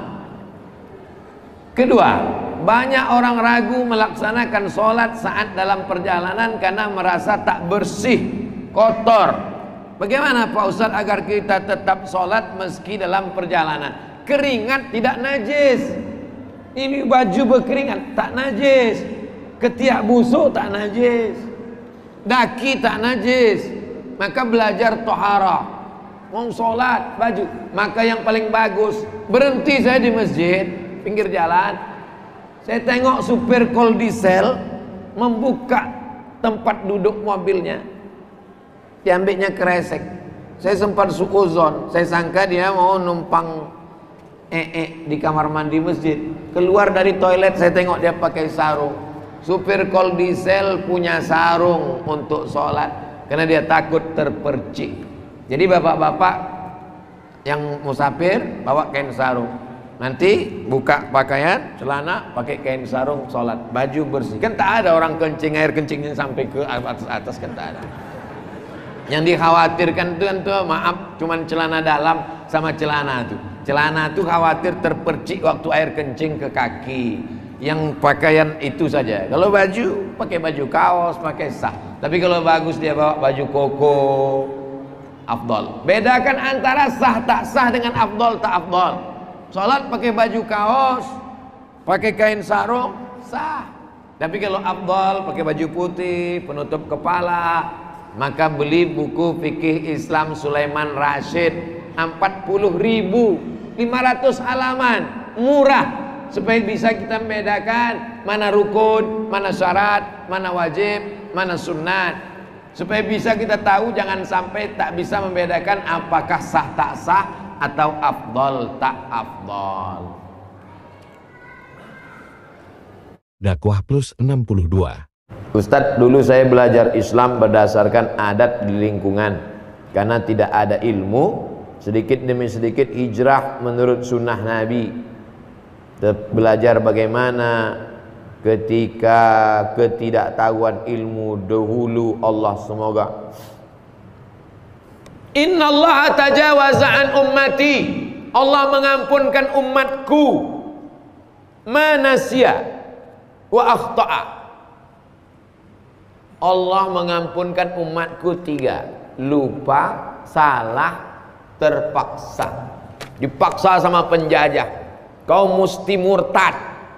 Kedua, banyak orang ragu melaksanakan sholat saat dalam perjalanan karena merasa tak bersih, kotor. Bagaimana Pak Ustadz agar kita tetap sholat meski dalam perjalanan? Keringat tidak najis. Ini baju berkeringat tak najis. Ketiak busuk tak najis. Daki tak najis. Maka belajar toharah. Mau sholat baju, maka yang paling bagus, berhenti saya di masjid pinggir jalan, saya tengok supir kol diesel membuka tempat duduk mobilnya, diambilnya kresek. Saya sempat suuzon, saya sangka dia mau numpang di kamar mandi masjid. Keluar dari toilet saya tengok dia pakai sarung. Supir kol diesel punya sarung untuk sholat karena dia takut terpercik. Jadi bapak-bapak yang musafir bawa kain sarung, nanti buka pakaian, celana, pakai kain sarung, sholat, baju bersih. Kan tak ada orang kencing, air kencingnya sampai ke atas kan tak ada. Yang dikhawatirkan itu kan tuh, maaf, cuman celana dalam sama celana tuh. Celana tuh khawatir terpercik waktu air kencing ke kaki. Yang pakaian itu saja. Kalau baju, pakai baju kaos, pakai sah. Tapi kalau bagus dia bawa baju koko, afdol. Bedakan antara sah tak sah dengan afdol tak afdol. Sholat pakai baju kaos, pakai kain sarung, sah. Tapi kalau afdol pakai baju putih, penutup kepala, maka beli buku fikih Islam Sulaiman Rashid 40.500 halaman, murah, supaya bisa kita membedakan mana rukun, mana syarat, mana wajib, mana sunnat. Supaya bisa kita tahu, jangan sampai tak bisa membedakan apakah sah tak sah atau afdol tak afdol. Dakwah Plus 62. Ustadz, dulu saya belajar Islam berdasarkan adat di lingkungan. Karena tidak ada ilmu, sedikit demi sedikit hijrah menurut sunnah Nabi. Belajar bagaimana ketika ketidaktahuan ilmu dahulu. Allah semoga Innallaha tajawaza an ummati, Allah mengampunkan umatku manasya wa akhta'a. Allah mengampunkan umatku 3: lupa, salah, terpaksa. Dipaksa sama penjajah, kau mesti murtad.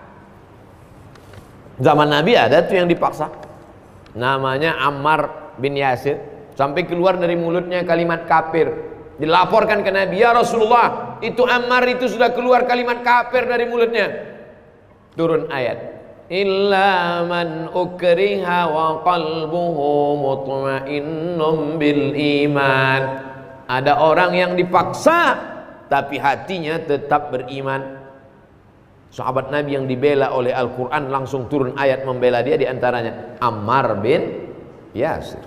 Zaman Nabi ada tuh yang dipaksa, namanya Ammar bin Yasir, sampai keluar dari mulutnya kalimat kafir. Dilaporkan ke Nabi, ya Rasulullah, itu Ammar itu sudah keluar kalimat kafir dari mulutnya. Turun ayat, illa man ukriha wa qalbuhu mutmainnun bil iman. Ada orang yang dipaksa tapi hatinya tetap beriman. Sahabat Nabi yang dibela oleh Al-Quran, langsung turun ayat membela dia, diantaranya Ammar bin Yasir.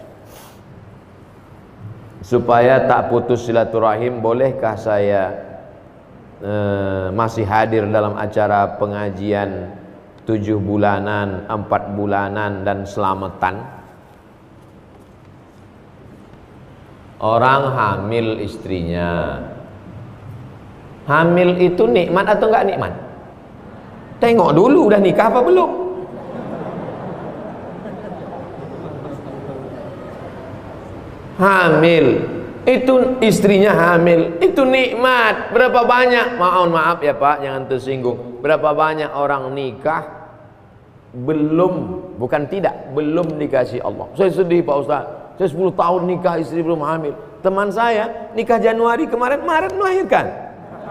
Supaya tak putus silaturahim, bolehkah saya masih hadir dalam acara pengajian 7 bulanan, 4 bulanan dan selamatan? Orang hamil istrinya, hamil itu nikmat atau enggak nikmat? Tengok dulu udah nikah apa belum. Hamil itu, istrinya hamil itu nikmat. Berapa banyak, maaf ya Pak, jangan tersinggung, berapa banyak orang nikah belum, bukan tidak, belum dikasih Allah. Saya sedih Pak Ustaz, saya 10 tahun nikah, istri belum hamil. Teman saya nikah Januari kemarin, Maret melahirkan.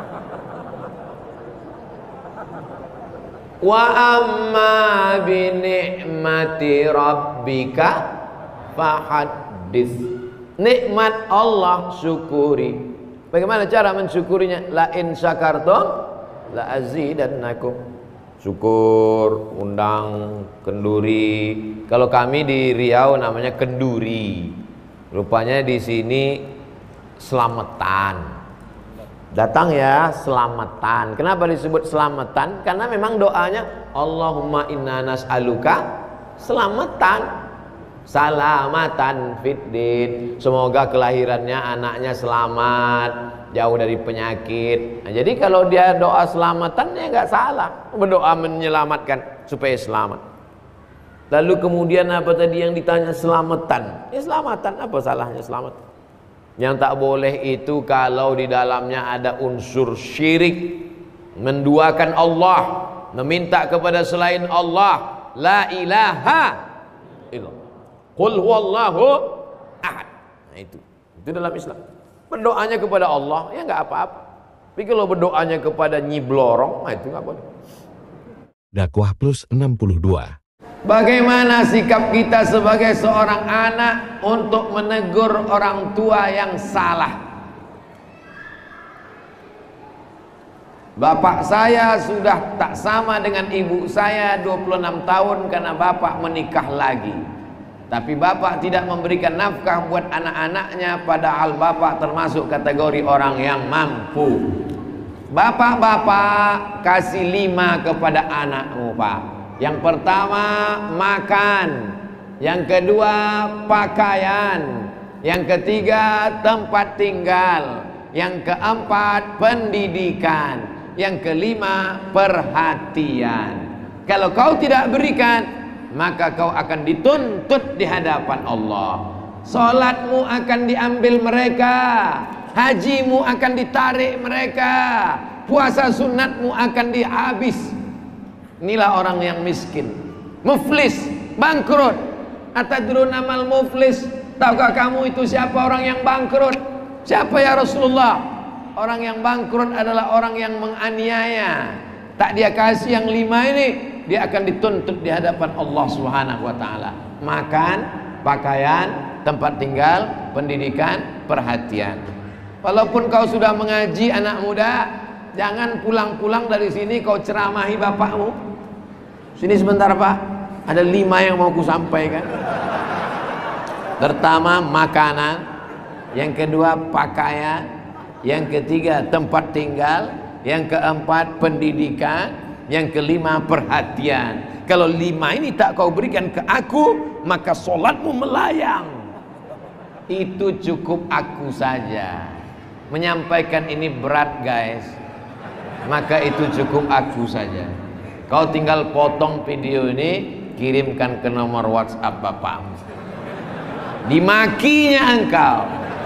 Wa amma bi ni'mati rabbika fahaddits. Nikmat Allah syukuri. Bagaimana cara mensyukurinya? La in syakartum la azidannakum. Syukur, undang kenduri. Kalau kami di Riau namanya kenduri. Rupanya di sini selamatan. Datang ya, selamatan. Kenapa disebut selamatan? Karena memang doanya Allahumma inna nas'aluka selamatan, salamatan fiddin. Semoga kelahirannya anaknya selamat, jauh dari penyakit. Nah, jadi kalau dia doa selamatan ya nggak salah, berdoa menyelamatkan supaya selamat. Lalu kemudian apa tadi yang ditanya selamatan? Ya selamatan, apa salahnya selamat? Yang tak boleh itu kalau di dalamnya ada unsur syirik, menduakan Allah, meminta kepada selain Allah, la ilaha illallah, qul huwallahu ahad. Nah itu dalam Islam. Berdoanya kepada Allah ya nggak apa-apa. Tapi kalau berdoanya kepada Nyi Blorong, nah itu nggak boleh. Dakwah Plus 62. Bagaimana sikap kita sebagai seorang anak untuk menegur orang tua yang salah? Bapak saya sudah tak sama dengan ibu saya 26 tahun karena bapak menikah lagi. Tapi bapak tidak memberikan nafkah buat anak-anaknya, padahal bapak termasuk kategori orang yang mampu. Bapak-bapak kasih 5 kepada anakmu, Pak. Yang pertama makan, yang kedua pakaian, yang ketiga tempat tinggal, yang keempat pendidikan, yang kelima perhatian. Kalau kau tidak berikan, maka kau akan dituntut di hadapan Allah. Salatmu akan diambil mereka, hajimu akan ditarik mereka, puasa sunatmu akan dihabis. Inilah orang yang miskin, muflis, bangkrut. Atadruna mal muflis? Tahukah kamu itu siapa orang yang bangkrut? Siapa ya Rasulullah? Orang yang bangkrut adalah orang yang menganiaya. Tak dia kasih yang 5 ini, dia akan dituntut di hadapan Allah Subhanahu wa taala. Makan, pakaian, tempat tinggal, pendidikan, perhatian. Walaupun kau sudah mengaji anak muda, jangan pulang-pulang dari sini kau ceramahi bapakmu. Sini sebentar Pak, ada 5 yang mau ku sampaikan. Pertama makanan, yang kedua pakaian, yang ketiga tempat tinggal, yang keempat pendidikan, yang kelima perhatian. Kalau 5 ini tak kau berikan ke aku, maka solatmu melayang. Itu cukup aku saja. Menyampaikan ini berat guys, maka itu cukup aku saja. Kau tinggal potong video ini, kirimkan ke nomor WhatsApp bapakmu. Dimakinya engkau,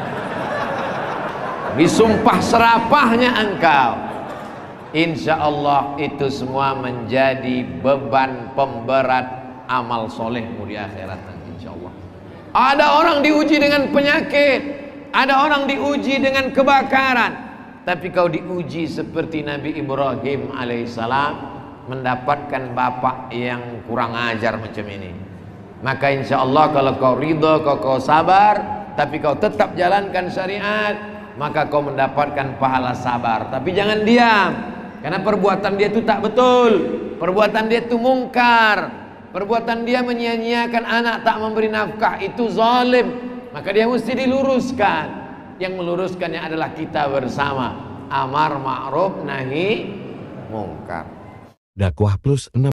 disumpah serapahnya engkau, insya Allah itu semua menjadi beban pemberat amal solehmu di akhirat nanti insya Allah. Ada orang diuji dengan penyakit, ada orang diuji dengan kebakaran, tapi kau diuji seperti Nabi Ibrahim alaihissalam, mendapatkan bapak yang kurang ajar macam ini. Maka insya Allah kalau kau ridho, kau sabar, tapi kau tetap jalankan syariat, maka kau mendapatkan pahala sabar. Tapi jangan diam, karena perbuatan dia itu tak betul, perbuatan dia itu mungkar, perbuatan dia menyia-nyiakan anak, tak memberi nafkah, itu zalim. Maka dia mesti diluruskan. Yang meluruskannya adalah kita bersama, amar ma'ruf nahi mungkar. Dakwah Plus 6.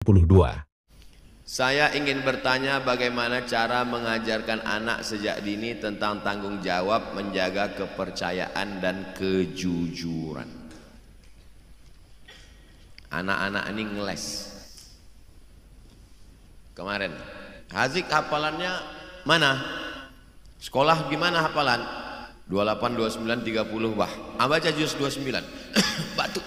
62. Saya ingin bertanya bagaimana cara mengajarkan anak sejak dini tentang tanggung jawab, menjaga kepercayaan dan kejujuran. Anak-anak ini ngeles. Kemarin, Hazik hafalannya mana? Sekolah gimana hafalan? 28, 29, 30, wah. Baca juz 29. Batuk.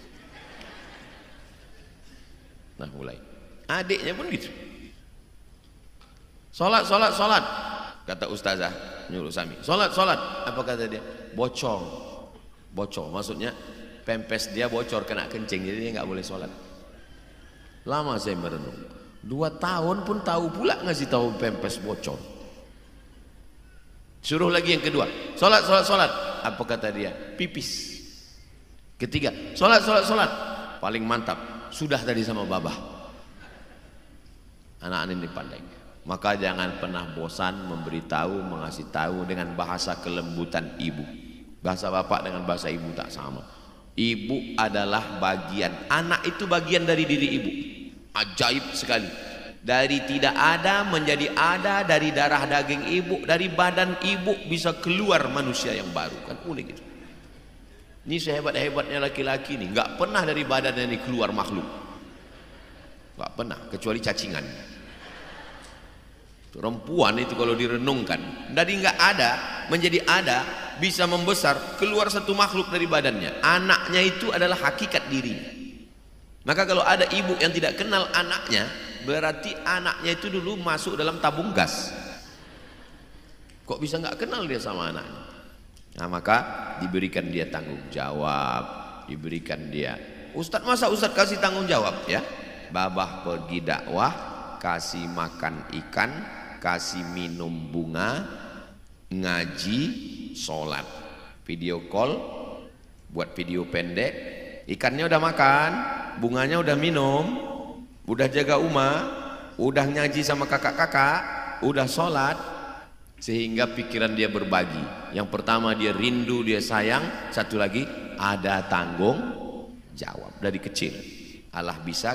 Nah mulai. Adiknya pun gitu. Sholat, sholat, sholat. Kata ustazah nyuruh Sami. Sholat, sholat. Apa kata dia? Bocor. Bocor. Maksudnya pempes dia bocor kena kencing. Jadi dia nggak boleh sholat. Lama saya merenung. 2 tahun pun tahu pula ngasih tahu pempes bocor. Suruh lagi yang kedua. Sholat, sholat, sholat. Apa kata dia? Pipis. Ketiga. Sholat, sholat, sholat. Paling mantap. Sudah tadi sama babah. Anak-anak ini pandai. Maka jangan pernah bosan memberitahu, mengasih tahu dengan bahasa kelembutan ibu. Bahasa bapak dengan bahasa ibu tak sama. Ibu adalah bagian, anak itu bagian dari diri ibu. Ajaib sekali. Dari tidak ada menjadi ada, dari darah daging ibu, dari badan ibu bisa keluar manusia yang baru. Kan unik itu. Ini sehebat-hebatnya laki-laki nih, nggak pernah dari badannya ini keluar makhluk. Nggak pernah, kecuali cacingan. Perempuan itu kalau direnungkan dari nggak ada menjadi ada, bisa membesar, keluar satu makhluk dari badannya. Anaknya itu adalah hakikat dirinya. Maka kalau ada ibu yang tidak kenal anaknya, berarti anaknya itu dulu masuk dalam tabung gas. Kok bisa nggak kenal dia sama anaknya? Nah maka diberikan dia tanggung jawab, diberikan dia. Ustadz, masa Ustadz kasih tanggung jawab ya? Babah pergi dakwah, kasih makan ikan, kasih minum bunga, ngaji, sholat, video call, buat video pendek, ikannya udah makan, bunganya udah minum, udah jaga rumah, udah ngaji sama kakak-kakak, udah sholat, sehingga pikiran dia berbagi. Yang pertama dia rindu, dia sayang, satu lagi ada tanggung jawab dari kecil. Allah bisa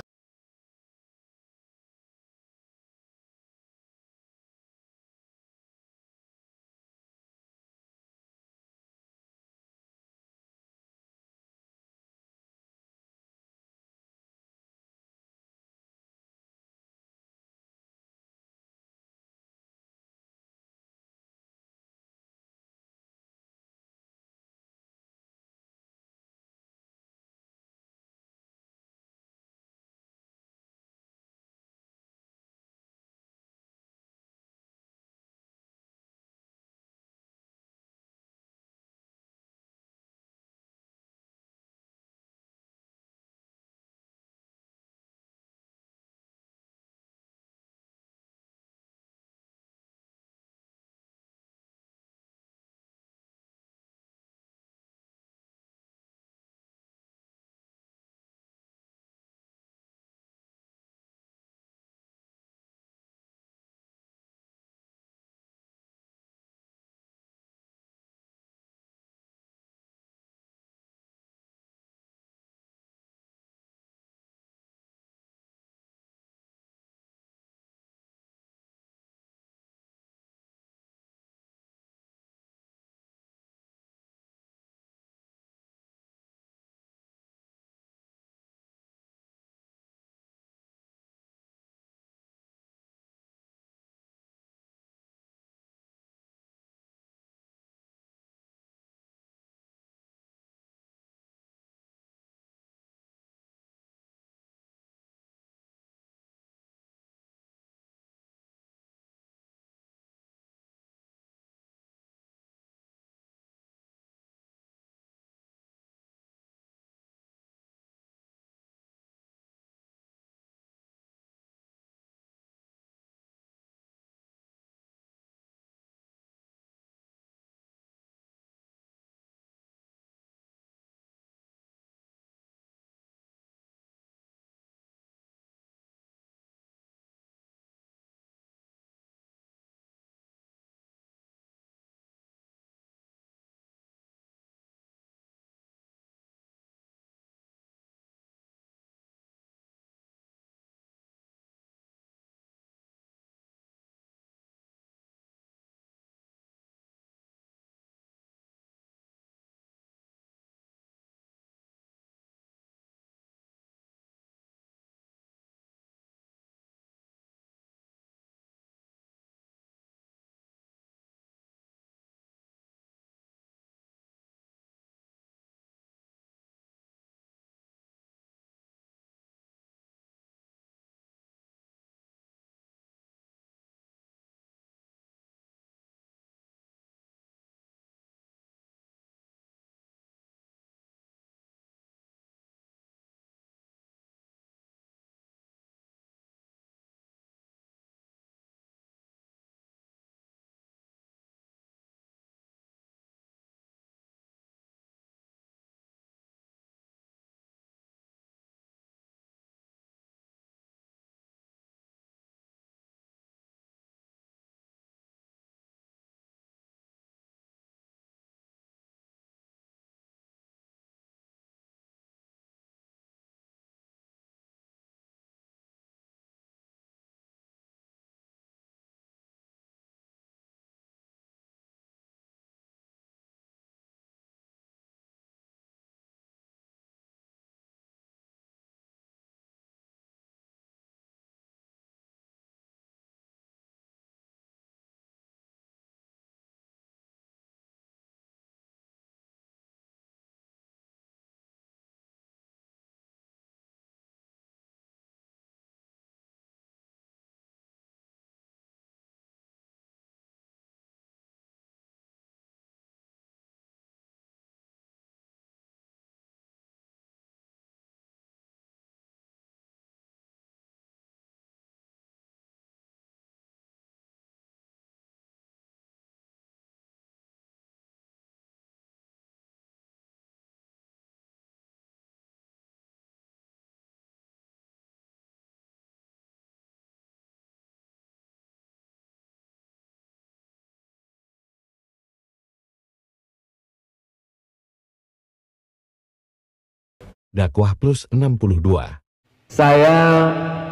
Dakwah Plus 62. Saya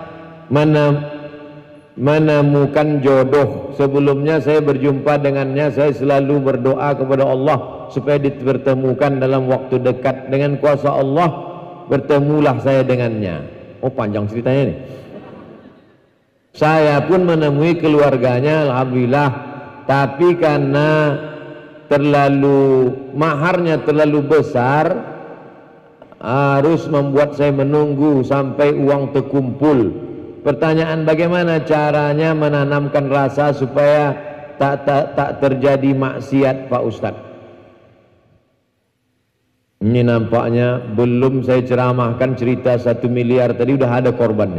menemukan jodoh. Sebelumnya saya berjumpa dengannya, saya selalu berdoa kepada Allah supaya dipertemukan dalam waktu dekat. Dengan kuasa Allah bertemulah saya dengannya. Oh, panjang ceritanya nih. Saya pun menemui keluarganya, alhamdulillah, tapi karena maharnya terlalu besar, harus membuat saya menunggu sampai uang terkumpul. Pertanyaan, bagaimana caranya menanamkan rasa supaya tak terjadi maksiat, Pak Ustadz? Ini nampaknya belum saya ceramahkan cerita 1 miliar tadi udah ada korbannya.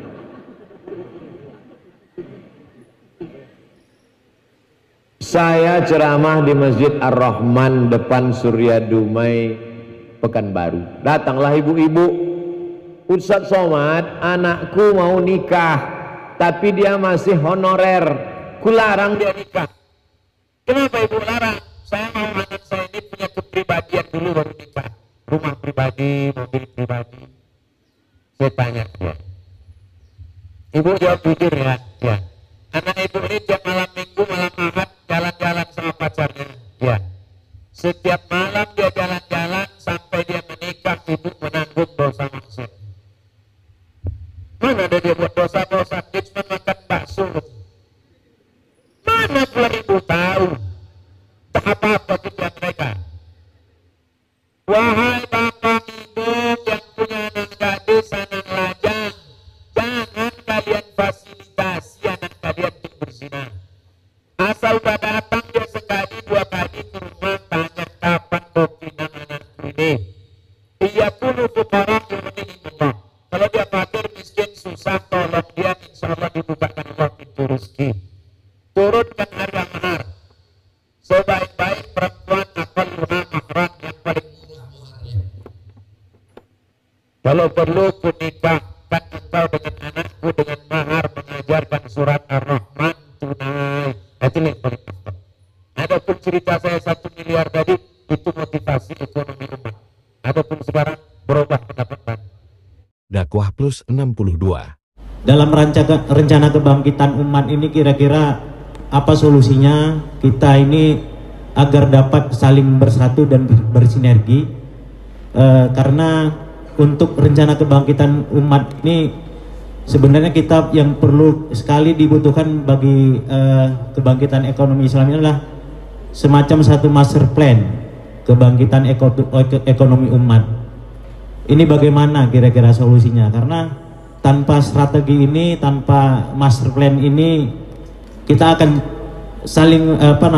Saya ceramah di Masjid Ar-Rahman depan Surya Dumai, Pekanbaru. Datanglah ibu-ibu, Ustadz Somad, anakku mau nikah tapi dia masih honorer, kularang dia nikah. Kenapa ibu larang? Saya mau anak saya ini punya kepribadian dulu baru nikah. Rumah pribadi, mobil pribadi. Saya tanya dia, ibu jawab jujur ya. Ya. Anak ibu ini tiap malam minggu, malam ahad jalan-jalan sama pacarnya. Ya. Setiap malam dia jalan-jalan sampai dia menikah, ibu menanggung dosa maksiat. Mana ada dia buat dosa-dosa? Dia cuma makan bakso. Mana pula ibu tahu? Tak apa-apa kita mereka. Wahai bapak ibu yang punya anak gadis, anak lajang, jangan kalian fasilitasi anak kalian untuk berzina. Asal udah datang dia sekali 2 kali ke rumah, tanya kapan bopinang anakku ini. Ia pun fukara yughnikumullah. Kalau dia fakir miskin susah, tolong dia, insya Allah dibukakan Allah pintu rezeki. Turunkan harga mahar. Sebaik-baik perempuan aqalluha mahran, yang paling murah maharnya. Kalau perlu ku nikahkan engkau dengan anakku dengan mahar mengajarkan surat Ar-Rahman tunai. Itu yang paling penting. Adapun cerita saya 1 miliar tadi itu motivasi ekonomi umat. Adapun sekarang berubah pendapat. Dakwah Plus 62. Dalam rencana kebangkitan umat ini kira-kira apa solusinya kita ini agar dapat saling bersatu dan bersinergi? Karena untuk rencana kebangkitan umat ini sebenarnya kita yang perlu sekali dibutuhkan bagi kebangkitan ekonomi Islam ini adalah semacam satu master plan kebangkitan ekonomi umat. Ini bagaimana kira-kira solusinya? Karena tanpa strategi ini, tanpa master plan ini, kita akan saling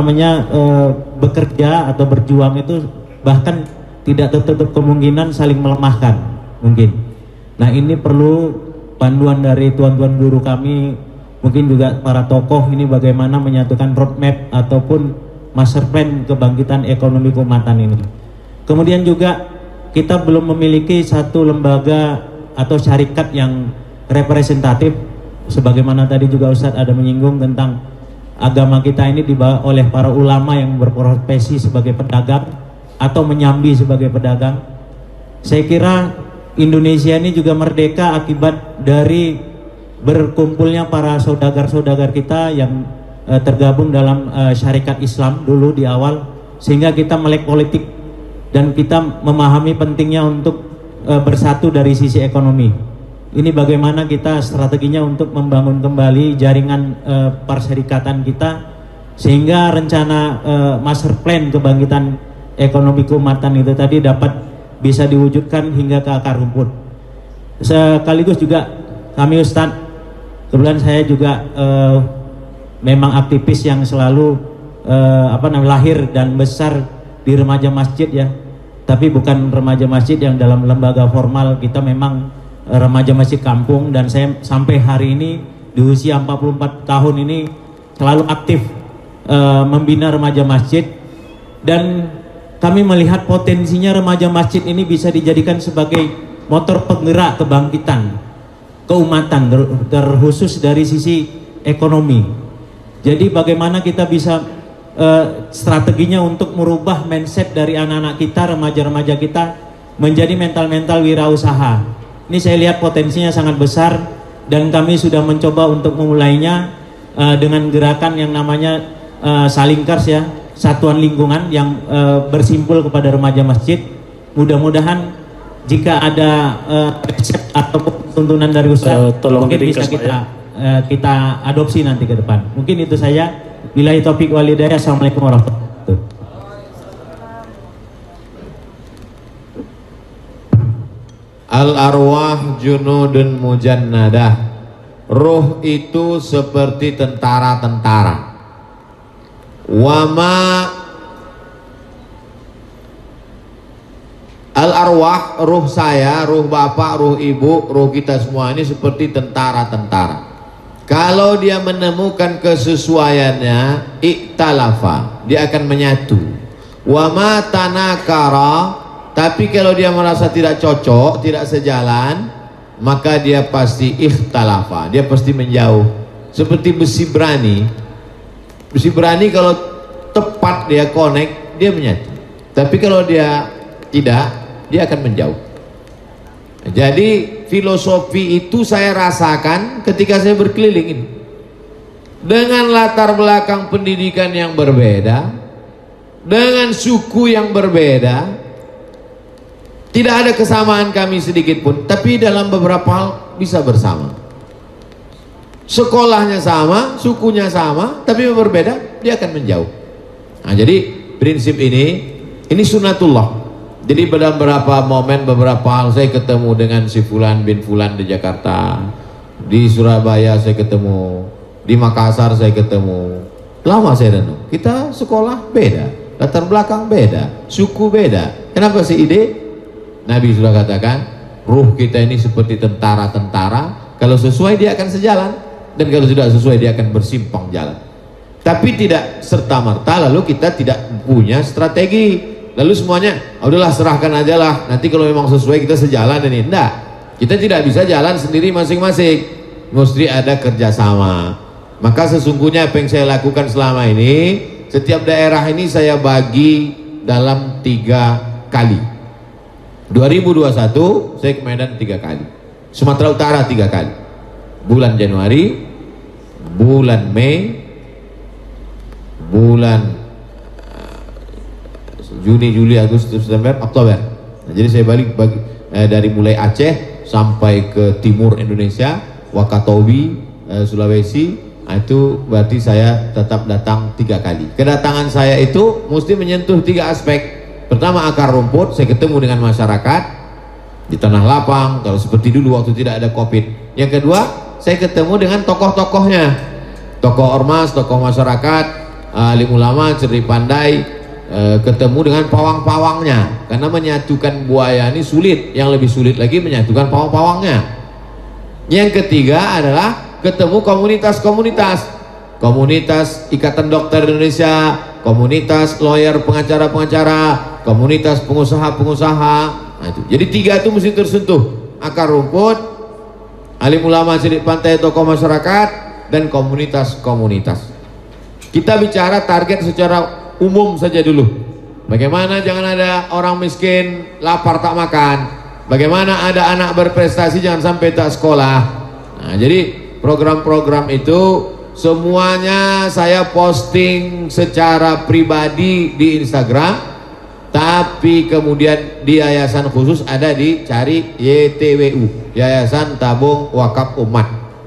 bekerja atau berjuang itu bahkan tidak tertutup kemungkinan saling melemahkan mungkin. Nah, ini perlu panduan dari tuan-tuan guru kami, mungkin juga para tokoh ini bagaimana menyatukan roadmap ataupun master plan kebangkitan ekonomi keumatan ini. Kemudian juga kita belum memiliki satu lembaga atau syarikat yang representatif, sebagaimana tadi juga Ustadz ada menyinggung tentang agama kita ini dibawa oleh para ulama yang berprofesi sebagai pedagang atau menyambi sebagai pedagang. Saya kira Indonesia ini juga merdeka akibat dari berkumpulnya para saudagar-saudagar kita yang tergabung dalam syarikat Islam dulu di awal, sehingga kita melek politik dan kita memahami pentingnya untuk bersatu dari sisi ekonomi. Ini bagaimana kita strateginya untuk membangun kembali jaringan perserikatan kita, sehingga rencana master plan kebangkitan ekonomi keumatan itu tadi dapat bisa diwujudkan hingga ke akar rumput. Sekaligus juga kami Ustadz, kebetulan saya juga memang aktivis yang selalu lahir dan besar di remaja masjid ya, tapi bukan remaja masjid yang dalam lembaga formal. Kita memang remaja masjid kampung, dan saya sampai hari ini di usia 44 tahun ini selalu aktif membina remaja masjid, dan kami melihat potensinya remaja masjid ini bisa dijadikan sebagai motor penggerak kebangkitan keumatan, terkhusus dari sisi ekonomi. Jadi bagaimana kita bisa strateginya untuk merubah mindset dari anak-anak kita, remaja-remaja kita, menjadi mental-mental wirausaha. Ini saya lihat potensinya sangat besar dan kami sudah mencoba untuk memulainya dengan gerakan yang namanya Salingkars ya, satuan lingkungan yang bersimpul kepada remaja masjid. Mudah-mudahan jika ada resep atau tuntunan dari Ustaz, mungkin bisa kita adopsi nanti ke depan. Mungkin itu saja. Billahi taufiq wal hidayah. Assalamualaikum warahmatullahi wabarakatuh. Al-arwah junudun mujannadah. Ruh itu seperti tentara-tentara. Wama al-arwah, ruh saya, ruh bapak, ruh ibu, ruh kita semua ini seperti tentara-tentara. Kalau dia menemukan kesesuaiannya, iktalafa, dia akan menyatu. Wama tanakara, tapi kalau dia merasa tidak cocok, tidak sejalan, maka dia pasti ikhtalafa, dia pasti menjauh. Seperti besi berani. Besi berani kalau tepat dia connect, dia menyatu. Tapi kalau dia tidak, dia akan menjauh. Jadi filosofi itu saya rasakan ketika saya berkeliling ini. Dengan latar belakang pendidikan yang berbeda, dengan suku yang berbeda, tidak ada kesamaan kami sedikit pun, tapi dalam beberapa hal bisa bersama. Sekolahnya sama, sukunya sama, tapi berbeda, dia akan menjauh. Nah, jadi prinsip ini sunatullah. Jadi pada beberapa momen, beberapa hal saya ketemu dengan si Fulan bin Fulan di Jakarta, di Surabaya saya ketemu, di Makassar saya ketemu. Lama saya renung, kita sekolah beda, latar belakang beda, suku beda. Kenapa sih ide? Nabi sudah katakan, ruh kita ini seperti tentara-tentara, kalau sesuai dia akan sejalan, dan kalau tidak sesuai dia akan bersimpang jalan. Tapi tidak serta-merta lalu kita tidak punya strategi, lalu semuanya udahlah serahkan aja lah, nanti kalau memang sesuai kita sejalan ini. Enggak, kita tidak bisa jalan sendiri masing-masing, mesti ada kerjasama. Maka sesungguhnya apa yang saya lakukan selama ini, setiap daerah ini saya bagi dalam 3 kali. 2021 saya ke Medan 3 kali, Sumatera Utara 3 kali, bulan Januari, bulan Mei, bulan Juni, Juli, Agustus, September, Oktober. Nah, jadi saya balik dari mulai Aceh sampai ke timur Indonesia, Wakatobi, Sulawesi. Nah, itu berarti saya tetap datang 3 kali. Kedatangan saya itu mesti menyentuh 3 aspek. Pertama, akar rumput, saya ketemu dengan masyarakat di tanah lapang, kalau seperti dulu waktu tidak ada COVID. Yang kedua, saya ketemu dengan tokoh-tokohnya, tokoh ormas, tokoh masyarakat, alim ulama, cerdik pandai, ketemu dengan pawang-pawangnya, karena menyatukan buaya ini sulit, yang lebih sulit lagi menyatukan pawang-pawangnya. Yang ketiga adalah ketemu komunitas-komunitas, komunitas Ikatan Dokter Indonesia, komunitas lawyer, pengacara-pengacara, komunitas pengusaha-pengusaha. Nah, itu. Jadi 3 itu mesti tersentuh, akar rumput, alim ulama, cerdik pandai, tokoh masyarakat, dan komunitas-komunitas. Kita bicara target secara umum saja dulu. Bagaimana jangan ada orang miskin lapar tak makan, bagaimana ada anak berprestasi jangan sampai tak sekolah. Nah, jadi program-program itu semuanya saya posting secara pribadi di Instagram, tapi kemudian di yayasan khusus ada, dicari YTWU, Yayasan Tabung Wakaf Umat.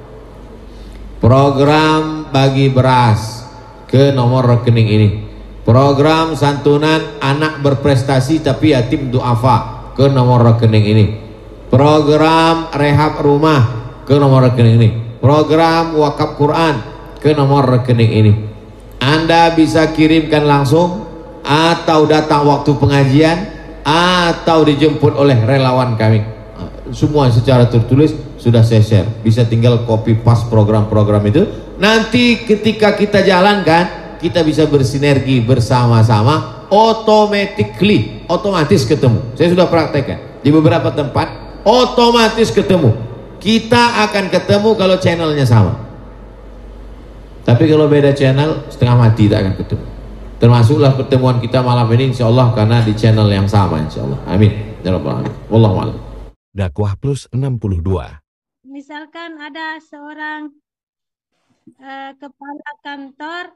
Program bagi beras ke nomor rekening ini, program santunan anak berprestasi tapi yatim duafa ke nomor rekening ini, program rehab rumah ke nomor rekening ini, program wakaf Quran ke nomor rekening ini. Anda bisa kirimkan langsung atau datang waktu pengajian atau dijemput oleh relawan kami. Semua secara tertulis sudah saya share, bisa tinggal copy paste program-program itu. Nanti ketika kita jalankan, kita bisa bersinergi bersama-sama, otomatis ketemu. Saya sudah praktekkan di beberapa tempat, otomatis ketemu. Kita akan ketemu kalau channelnya sama. Tapi kalau beda channel, setengah mati tak akan ketemu. Termasuklah pertemuan kita malam ini insya Allah, karena di channel yang sama insya Allah. Amin. Ya Rabbal Alamin. Wallahu a'lam. Dakwah Plus 62. Misalkan ada seorang kepala kantor,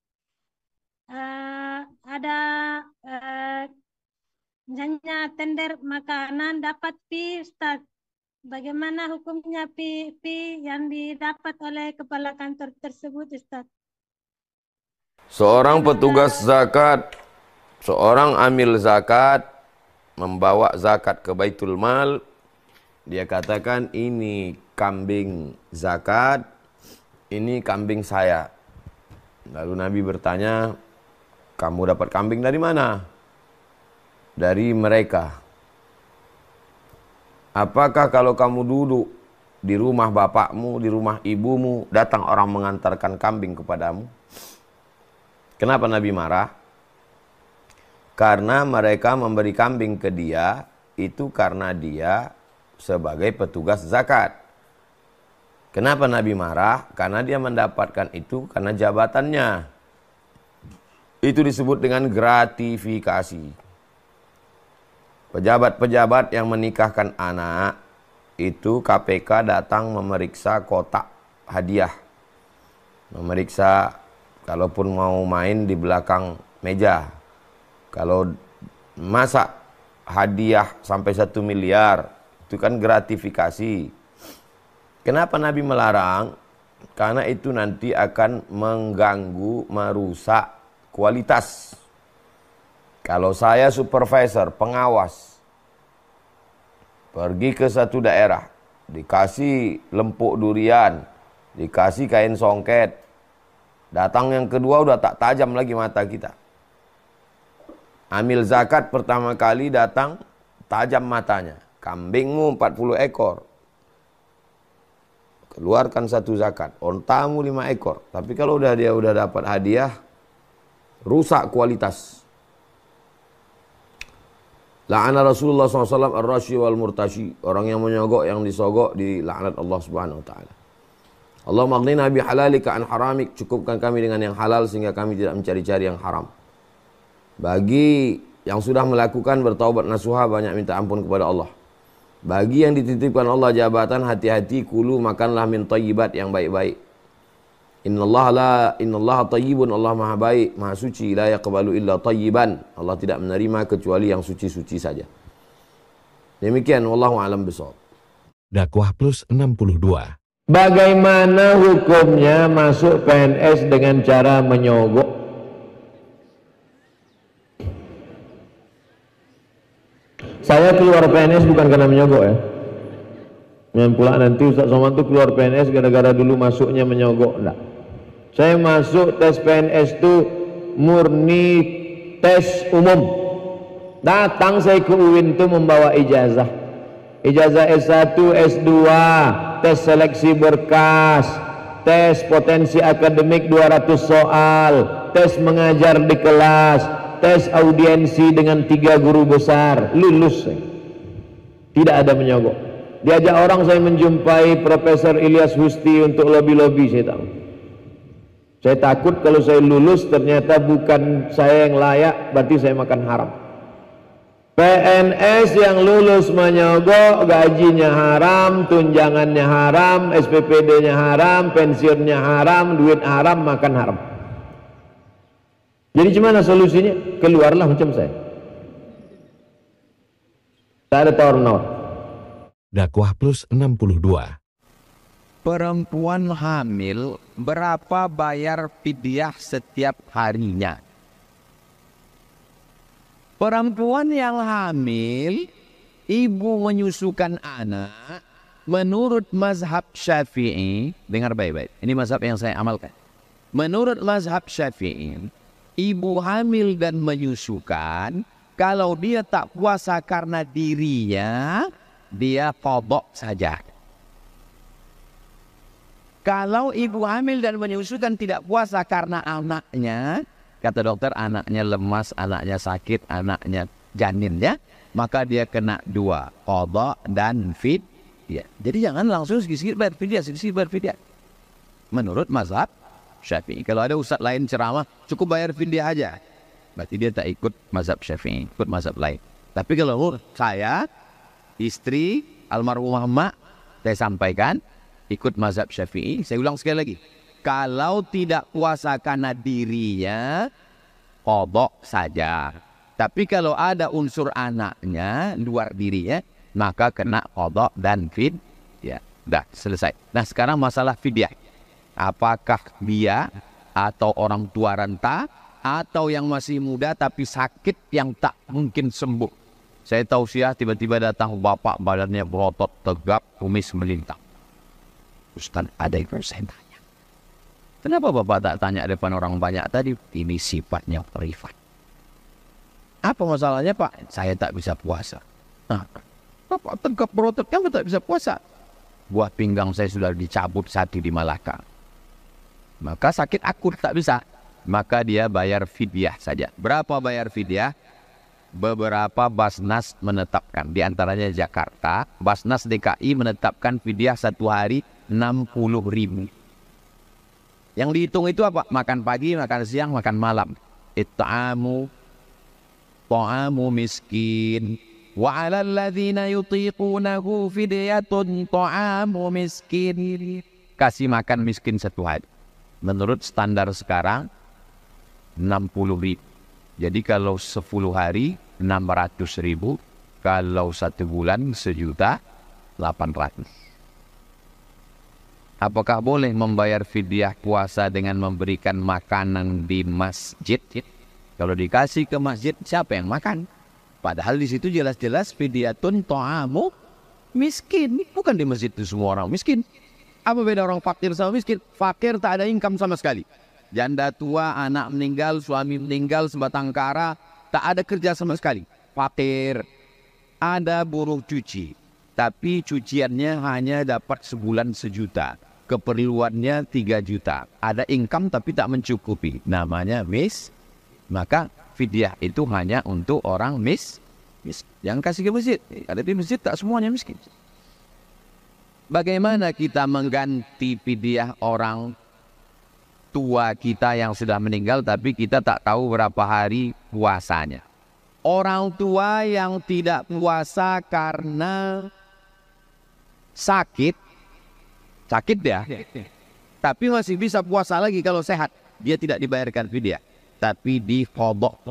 ada misalnya tender makanan dapat fee Ustaz. Bagaimana hukumnya fee yang didapat oleh kepala kantor tersebut Ustaz? Seorang petugas zakat, seorang amil zakat membawa zakat ke Baitul Mal, dia katakan ini kambing zakat, ini kambing saya. Lalu Nabi bertanya, kamu dapat kambing dari mana? Dari mereka. Apakah kalau kamu duduk di rumah bapakmu, di rumah ibumu, datang orang mengantarkan kambing kepadamu? Kenapa Nabi marah? Karena mereka memberi kambing ke dia, itu karena dia sebagai petugas zakat. Kenapa Nabi marah? Karena dia mendapatkan itu karena jabatannya. Itu disebut dengan gratifikasi. Pejabat-pejabat yang menikahkan anak, itu KPK datang memeriksa kotak hadiah. Memeriksa, kalaupun mau main di belakang meja. Kalau masak hadiah sampai 1 miliar, itu kan gratifikasi. Kenapa Nabi melarang? Karena itu nanti akan mengganggu, merusak kualitas. Kalau saya supervisor, pengawas, pergi ke satu daerah, dikasih lempuk durian, dikasih kain songket, datang yang kedua udah tak tajam lagi mata kita. Amil zakat pertama kali datang, tajam matanya. Kambingmu 40 ekor. Keluarkan 1 zakat. Ontamu 5 ekor. Tapi kalau dia udah dapat hadiah, rusak kualitas. La'ana Rasulullah SAW ar-rashi wal murtashi. Orang yang menyogok, yang disogok, dilaknat Allah Subhanahu wa taala. Allah maghnina bi halalika an haramik. Cukupkan kami dengan yang halal sehingga kami tidak mencari-cari yang haram. Bagi yang sudah melakukan bertaubat nasuha, banyak minta ampun kepada Allah. Bagi yang dititipkan Allah jabatan, hati-hati, kulu makanlah min thayyibat yang baik-baik. Innallaha tayyibun, Allah maha baik, maha suci, la yaqbalu illa tayyiban. Allah tidak menerima kecuali yang suci-suci saja. Demikian, wallahu a'lam bishawab. Dakwah Plus 62. Bagaimana hukumnya masuk PNS dengan cara menyogok? Saya keluar PNS bukan karena menyogok ya. Yang pula nanti Ustaz Somad itu keluar PNS gara-gara dulu masuknya menyogok. Enggak. Saya masuk tes PNS itu murni tes umum. Datang saya ke UIN itu membawa ijazah. Ijazah S1, S2, tes seleksi berkas, tes potensi akademik 200 soal, tes mengajar di kelas, tes audiensi dengan 3 guru besar, lulus saya. Tidak ada menyogok. Diajak orang saya menjumpai Profesor Ilyas Husti untuk lobby-lobby, saya tahu. Saya takut kalau saya lulus ternyata bukan saya yang layak, berarti saya makan haram. PNS yang lulus menyogok, gajinya haram, tunjangannya haram, SPPD-nya haram, pensiunnya haram, duit haram, makan haram. Jadi gimana solusinya? Keluarlah macam saya. Tak ada tawar-menawar. Dakwah Plus 62. Perempuan hamil berapa bayar fidyah setiap harinya? Perempuan yang hamil, ibu menyusukan anak, menurut mazhab Syafi'i, dengar baik-baik, ini mazhab yang saya amalkan. Menurut mazhab Syafi'i, ibu hamil dan menyusukan, kalau dia tak puasa karena dirinya, dia qadha saja. Kalau ibu hamil dan menyusukan tidak puasa karena anaknya, kata dokter anaknya lemas, anaknya sakit, anaknya janin ya, maka dia kena 2, qadha dan fidyah. Jadi jangan langsung sedikit bayar fidyah, sedikit bayar fidyah. Menurut mazhab Syafi'i. Kalau ada ustaz lain ceramah, cukup bayar fidyah aja. Berarti dia tak ikut mazhab Syafi'i, ikut mazhab lain. Tapi kalau saya, istri, almarhumah emak, saya sampaikan, ikut mazhab Syafi'i. Saya ulang sekali lagi. Kalau tidak puasa karena dirinya, qadha saja. Tapi kalau ada unsur anaknya, luar dirinya, maka kena qadha dan fidyah. Dah, selesai. Nah, sekarang masalah fidyah. Apakah dia atau orang tua renta, atau yang masih muda tapi sakit yang tak mungkin sembuh. Saya tausiah tiba-tiba datang bapak badannya berotot tegap, kumis melintang. Ustaz, ada yang saya tanya. Kenapa bapak tak tanya depan orang banyak tadi? Ini sifatnya privat. Apa masalahnya pak? Saya tak bisa puasa. Nah, bapak tegap berotot, kamu tak bisa puasa. Buah pinggang saya sudah dicabut satu di Malaka. Maka sakit akut tak bisa. Maka dia bayar fidyah saja. Berapa bayar fidyah? Beberapa Basnas menetapkan. Di antaranya Jakarta, Basnas DKI menetapkan fidyah satu hari 60.000. Yang dihitung itu apa? Makan pagi, makan siang, makan malam. Ta'amu miskin. Wa 'alal ladzina yutiqunahu fidyatun ta'amu miskin. Kasih makan miskin satu hari. Menurut standar sekarang 60.000. Jadi kalau 10 hari 600.000, kalau 1 bulan 1.800.000. Apakah boleh membayar fidyah puasa dengan memberikan makanan di masjid? Kalau dikasih ke masjid, siapa yang makan? Padahal di situ jelas-jelas fidyatun ta'amu miskin. Bukan di masjid itu semua orang miskin. Apa beda orang fakir sama miskin? Fakir tak ada income sama sekali. Janda tua, anak meninggal, suami meninggal, sebatang kara, tak ada kerja sama sekali. Fakir. Ada buruh cuci, tapi cuciannya hanya dapat sebulan 1 juta. Keperluannya 3 juta. Ada income tapi tak mencukupi. Namanya maka fidyah itu hanya untuk orang miskin. Jangan kasih ke masjid. Ada di masjid tak semuanya miskin. Bagaimana kita mengganti fidyah orang tua kita yang sudah meninggal tapi kita tak tahu berapa hari puasanya? Orang tua yang tidak puasa karena sakit dia, tapi masih bisa puasa lagi kalau sehat, dia tidak dibayarkan fidyah, tapi diqadha.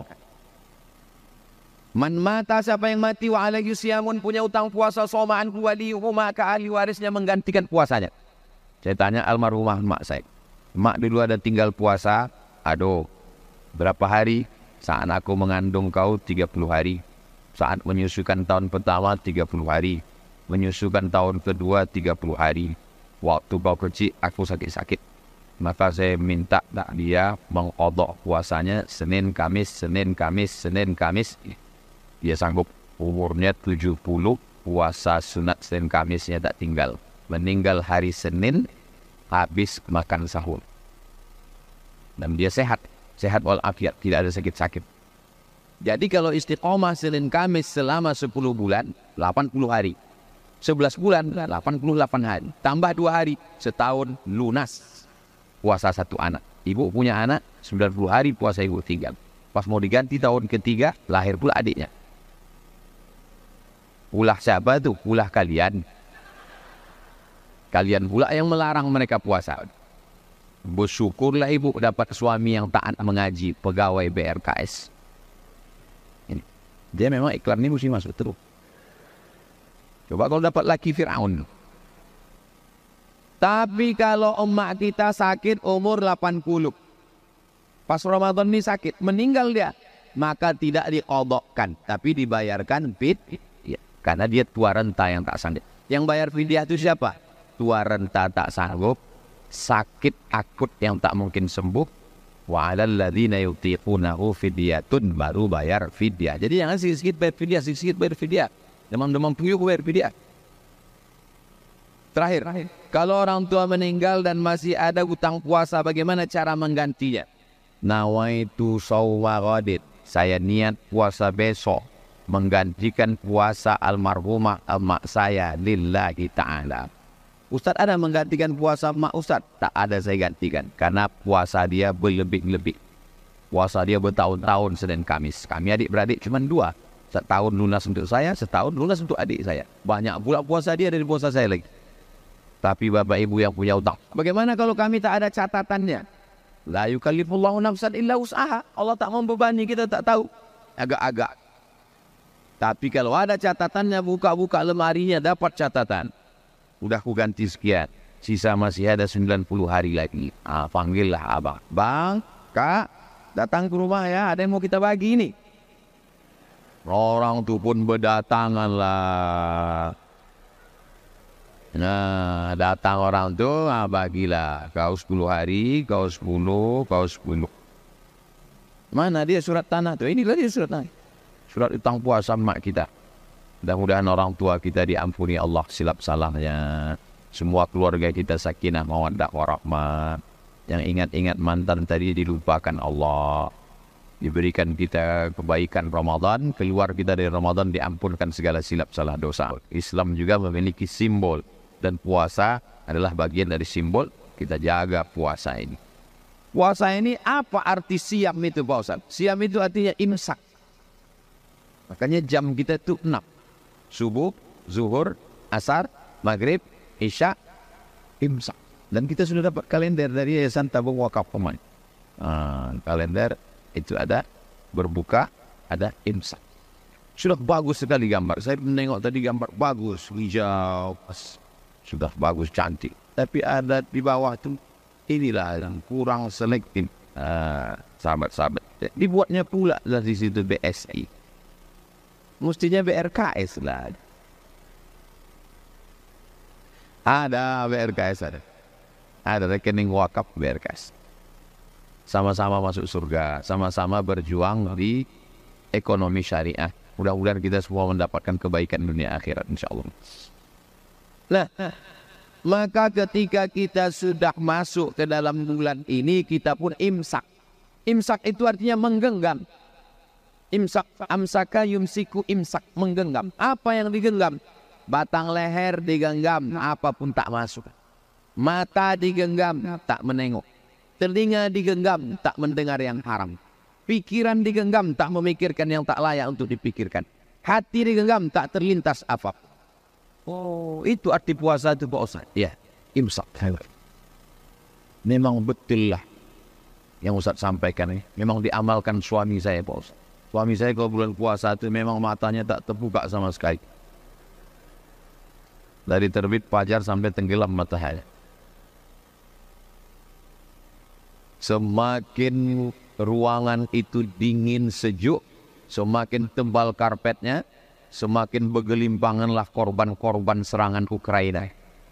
Man mata, siapa yang mati wa alaihi siyamun, punya utang puasa, somaan waliyuhu, maka ahli warisnya menggantikan puasanya. Saya tanya almarhumah mak saya. Mak dulu ada tinggal puasa, aduh, berapa hari? Saat aku mengandung kau 30 hari. Saat menyusukan tahun pertama 30 hari. Menyusukan tahun kedua 30 hari. Waktu kau kecil aku sakit-sakit. Maka saya minta dia mengqadha puasanya Senin, Kamis, Senin, Kamis, Senin, Kamis. Dia sanggup. Umurnya 70, puasa sunat Senin Kamisnya tak tinggal. Meninggal hari Senin, habis makan sahur. Dan dia sehat walafiat, tidak ada sakit-sakit. Jadi kalau istiqomah Senin Kamis selama 10 bulan, 80 hari. 11 bulan, 88 hari. Tambah 2 hari, setahun lunas puasa 1 anak. Ibu punya anak, 90 hari puasa ibu tinggal. Pas mau diganti tahun ketiga, lahir pula adiknya. Ulah siapa tuh? Ulah kalian. Kalian pula yang melarang mereka puasa. Bersyukurlah ibu dapat suami yang taat mengaji, pegawai BRKS. Ini. Dia memang iklan ini mesti masuk terus. Coba kalau dapat laki Fir'aun. Tapi kalau emak kita sakit umur 80. Pas Ramadan ini sakit, meninggal dia. Maka tidak diqadhakan, tapi dibayarkan fidyah. Karena dia tua renta yang tak sanggup. Yang bayar fidyah itu siapa? Tua renta tak sanggup, sakit akut yang tak mungkin sembuh. Wa 'alal ladzina yutiqunahu fidyatun, baru bayar fidyah. Jadi jangan sikit-sikit bayar fidyah, sikit-sikit bayar fidyah. Demam-demam puyuh bayar fidyah. Terakhir, kalau orang tua meninggal dan masih ada utang puasa, bagaimana cara menggantinya? Nawaitu shawma ghadin. Saya niat puasa besok menggantikan puasa almarhumah emak saya lillahi ta'ala. Ustaz, ada menggantikan puasa emak Ustaz? Tak ada saya gantikan, karena puasa dia berlebih-lebih. Puasa dia bertahun-tahun Senin Kamis. Kami adik-beradik cuma 2. Setahun lunas untuk saya, setahun lunas untuk adik saya. Banyak pula puasa dia dari puasa saya lagi. Tapi bapak ibu yang punya utang, bagaimana kalau kami tak ada catatannya? La yukallifullahu nafsan illa wus'aha. Allah tak membebani, kita tak tahu. Agak-agak. Tapi kalau ada catatannya, buka-buka lemarinya dapat catatan. Udah ku ganti sekian. Sisa masih ada 90 hari lagi. Panggillah abang. Bang, kak, datang ke rumah ya. Ada yang mau kita bagi ini. Orang tu pun berdatangan lah. Nah, datang orang tu, bagilah. Kau 10 hari, kau 10, kau 10. Mana dia surat tanah tu? Inilah dia surat tanah. Surat utang puasa mak kita. Mudah-mudahan orang tua kita diampuni Allah silap salahnya. Semua keluarga kita sakinah, mawaddah, warahmah. Yang ingat-ingat mantan tadi dilupakan Allah. Diberikan kita kebaikan Ramadan, keluar kita dari Ramadan diampunkan segala silap salah dosa. Islam juga memiliki simbol. Dan puasa adalah bagian dari simbol. Kita jaga puasa ini. Puasa ini apa arti siam itu Pak Ustaz? Siam itu artinya imsak. Makanya jam kita itu 6. Subuh, zuhur, asar, maghrib, isya, imsak. Dan kita sudah dapat kalender dari Yayasan Tabung Wakaf Pemain. Kalender itu ada berbuka, ada imsak. Sudah bagus sekali gambar. Saya menengok tadi gambar bagus, hijau, sudah bagus, cantik. Tapi ada di bawah itu, inilah yang kurang selektif. Sahabat-sahabat. Dibuatnya pula dari situ BSI. Mestinya BRKS lah. Ada BRKS ada. Ada rekening wakaf BRKS. Sama-sama masuk surga. Sama-sama berjuang di ekonomi syariah. Mudah-mudahan kita semua mendapatkan kebaikan dunia akhirat insyaAllah. Nah, maka ketika kita sudah masuk ke dalam bulan ini, kita pun imsak. Imsak itu artinya menggenggam. Imsak, amsaka yumsiku imsak, menggenggam. Apa yang digenggam? Batang leher digenggam, apapun tak masuk. Mata digenggam, tak menengok. Telinga digenggam, tak mendengar yang haram. Pikiran digenggam, tak memikirkan yang tak layak untuk dipikirkan. Hati digenggam, tak terlintas apapun. Oh, itu arti puasa itu Pak Ustaz. Ya, imsak. Memang betul lah yang Ustaz sampaikan ini. Memang diamalkan suami saya Pak Ustaz. Suami saya kalau bulan puasa itu memang matanya tak terbuka sama sekali. Dari terbit fajar sampai tenggelam matahari. Semakin ruangan itu dingin sejuk, semakin tebal karpetnya, semakin bergelimpanganlah korban-korban serangan Ukraina.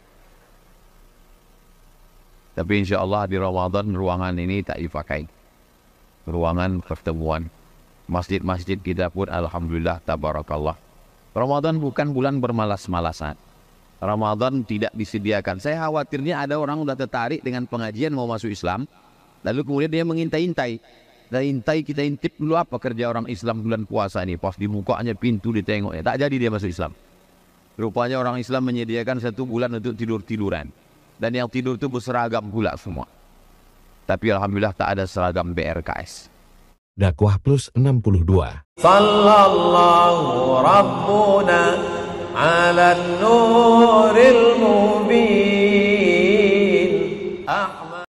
Tapi insya Allah di Ramadan ruangan ini tak dipakai. Ruangan pertemuan. Masjid-masjid kita pun alhamdulillah tabarakallah. Ramadan bukan bulan bermalas-malasan. Ramadan tidak disediakan. Saya khawatirnya ada orang sudah tertarik dengan pengajian mau masuk Islam. Lalu kemudian dia mengintai-intai. Dan kita intip dulu apa kerja orang Islam bulan puasa ini. Pas di mukanya pintu ditengoknya. Tak jadi dia masuk Islam. Rupanya orang Islam menyediakan 1 bulan untuk tidur-tiduran. Dan yang tidur itu berseragam pula semua. Tapi alhamdulillah tak ada seragam BRKS. Dakwah Plus 62. Sallallahu Rabbuna ala nuril mubin.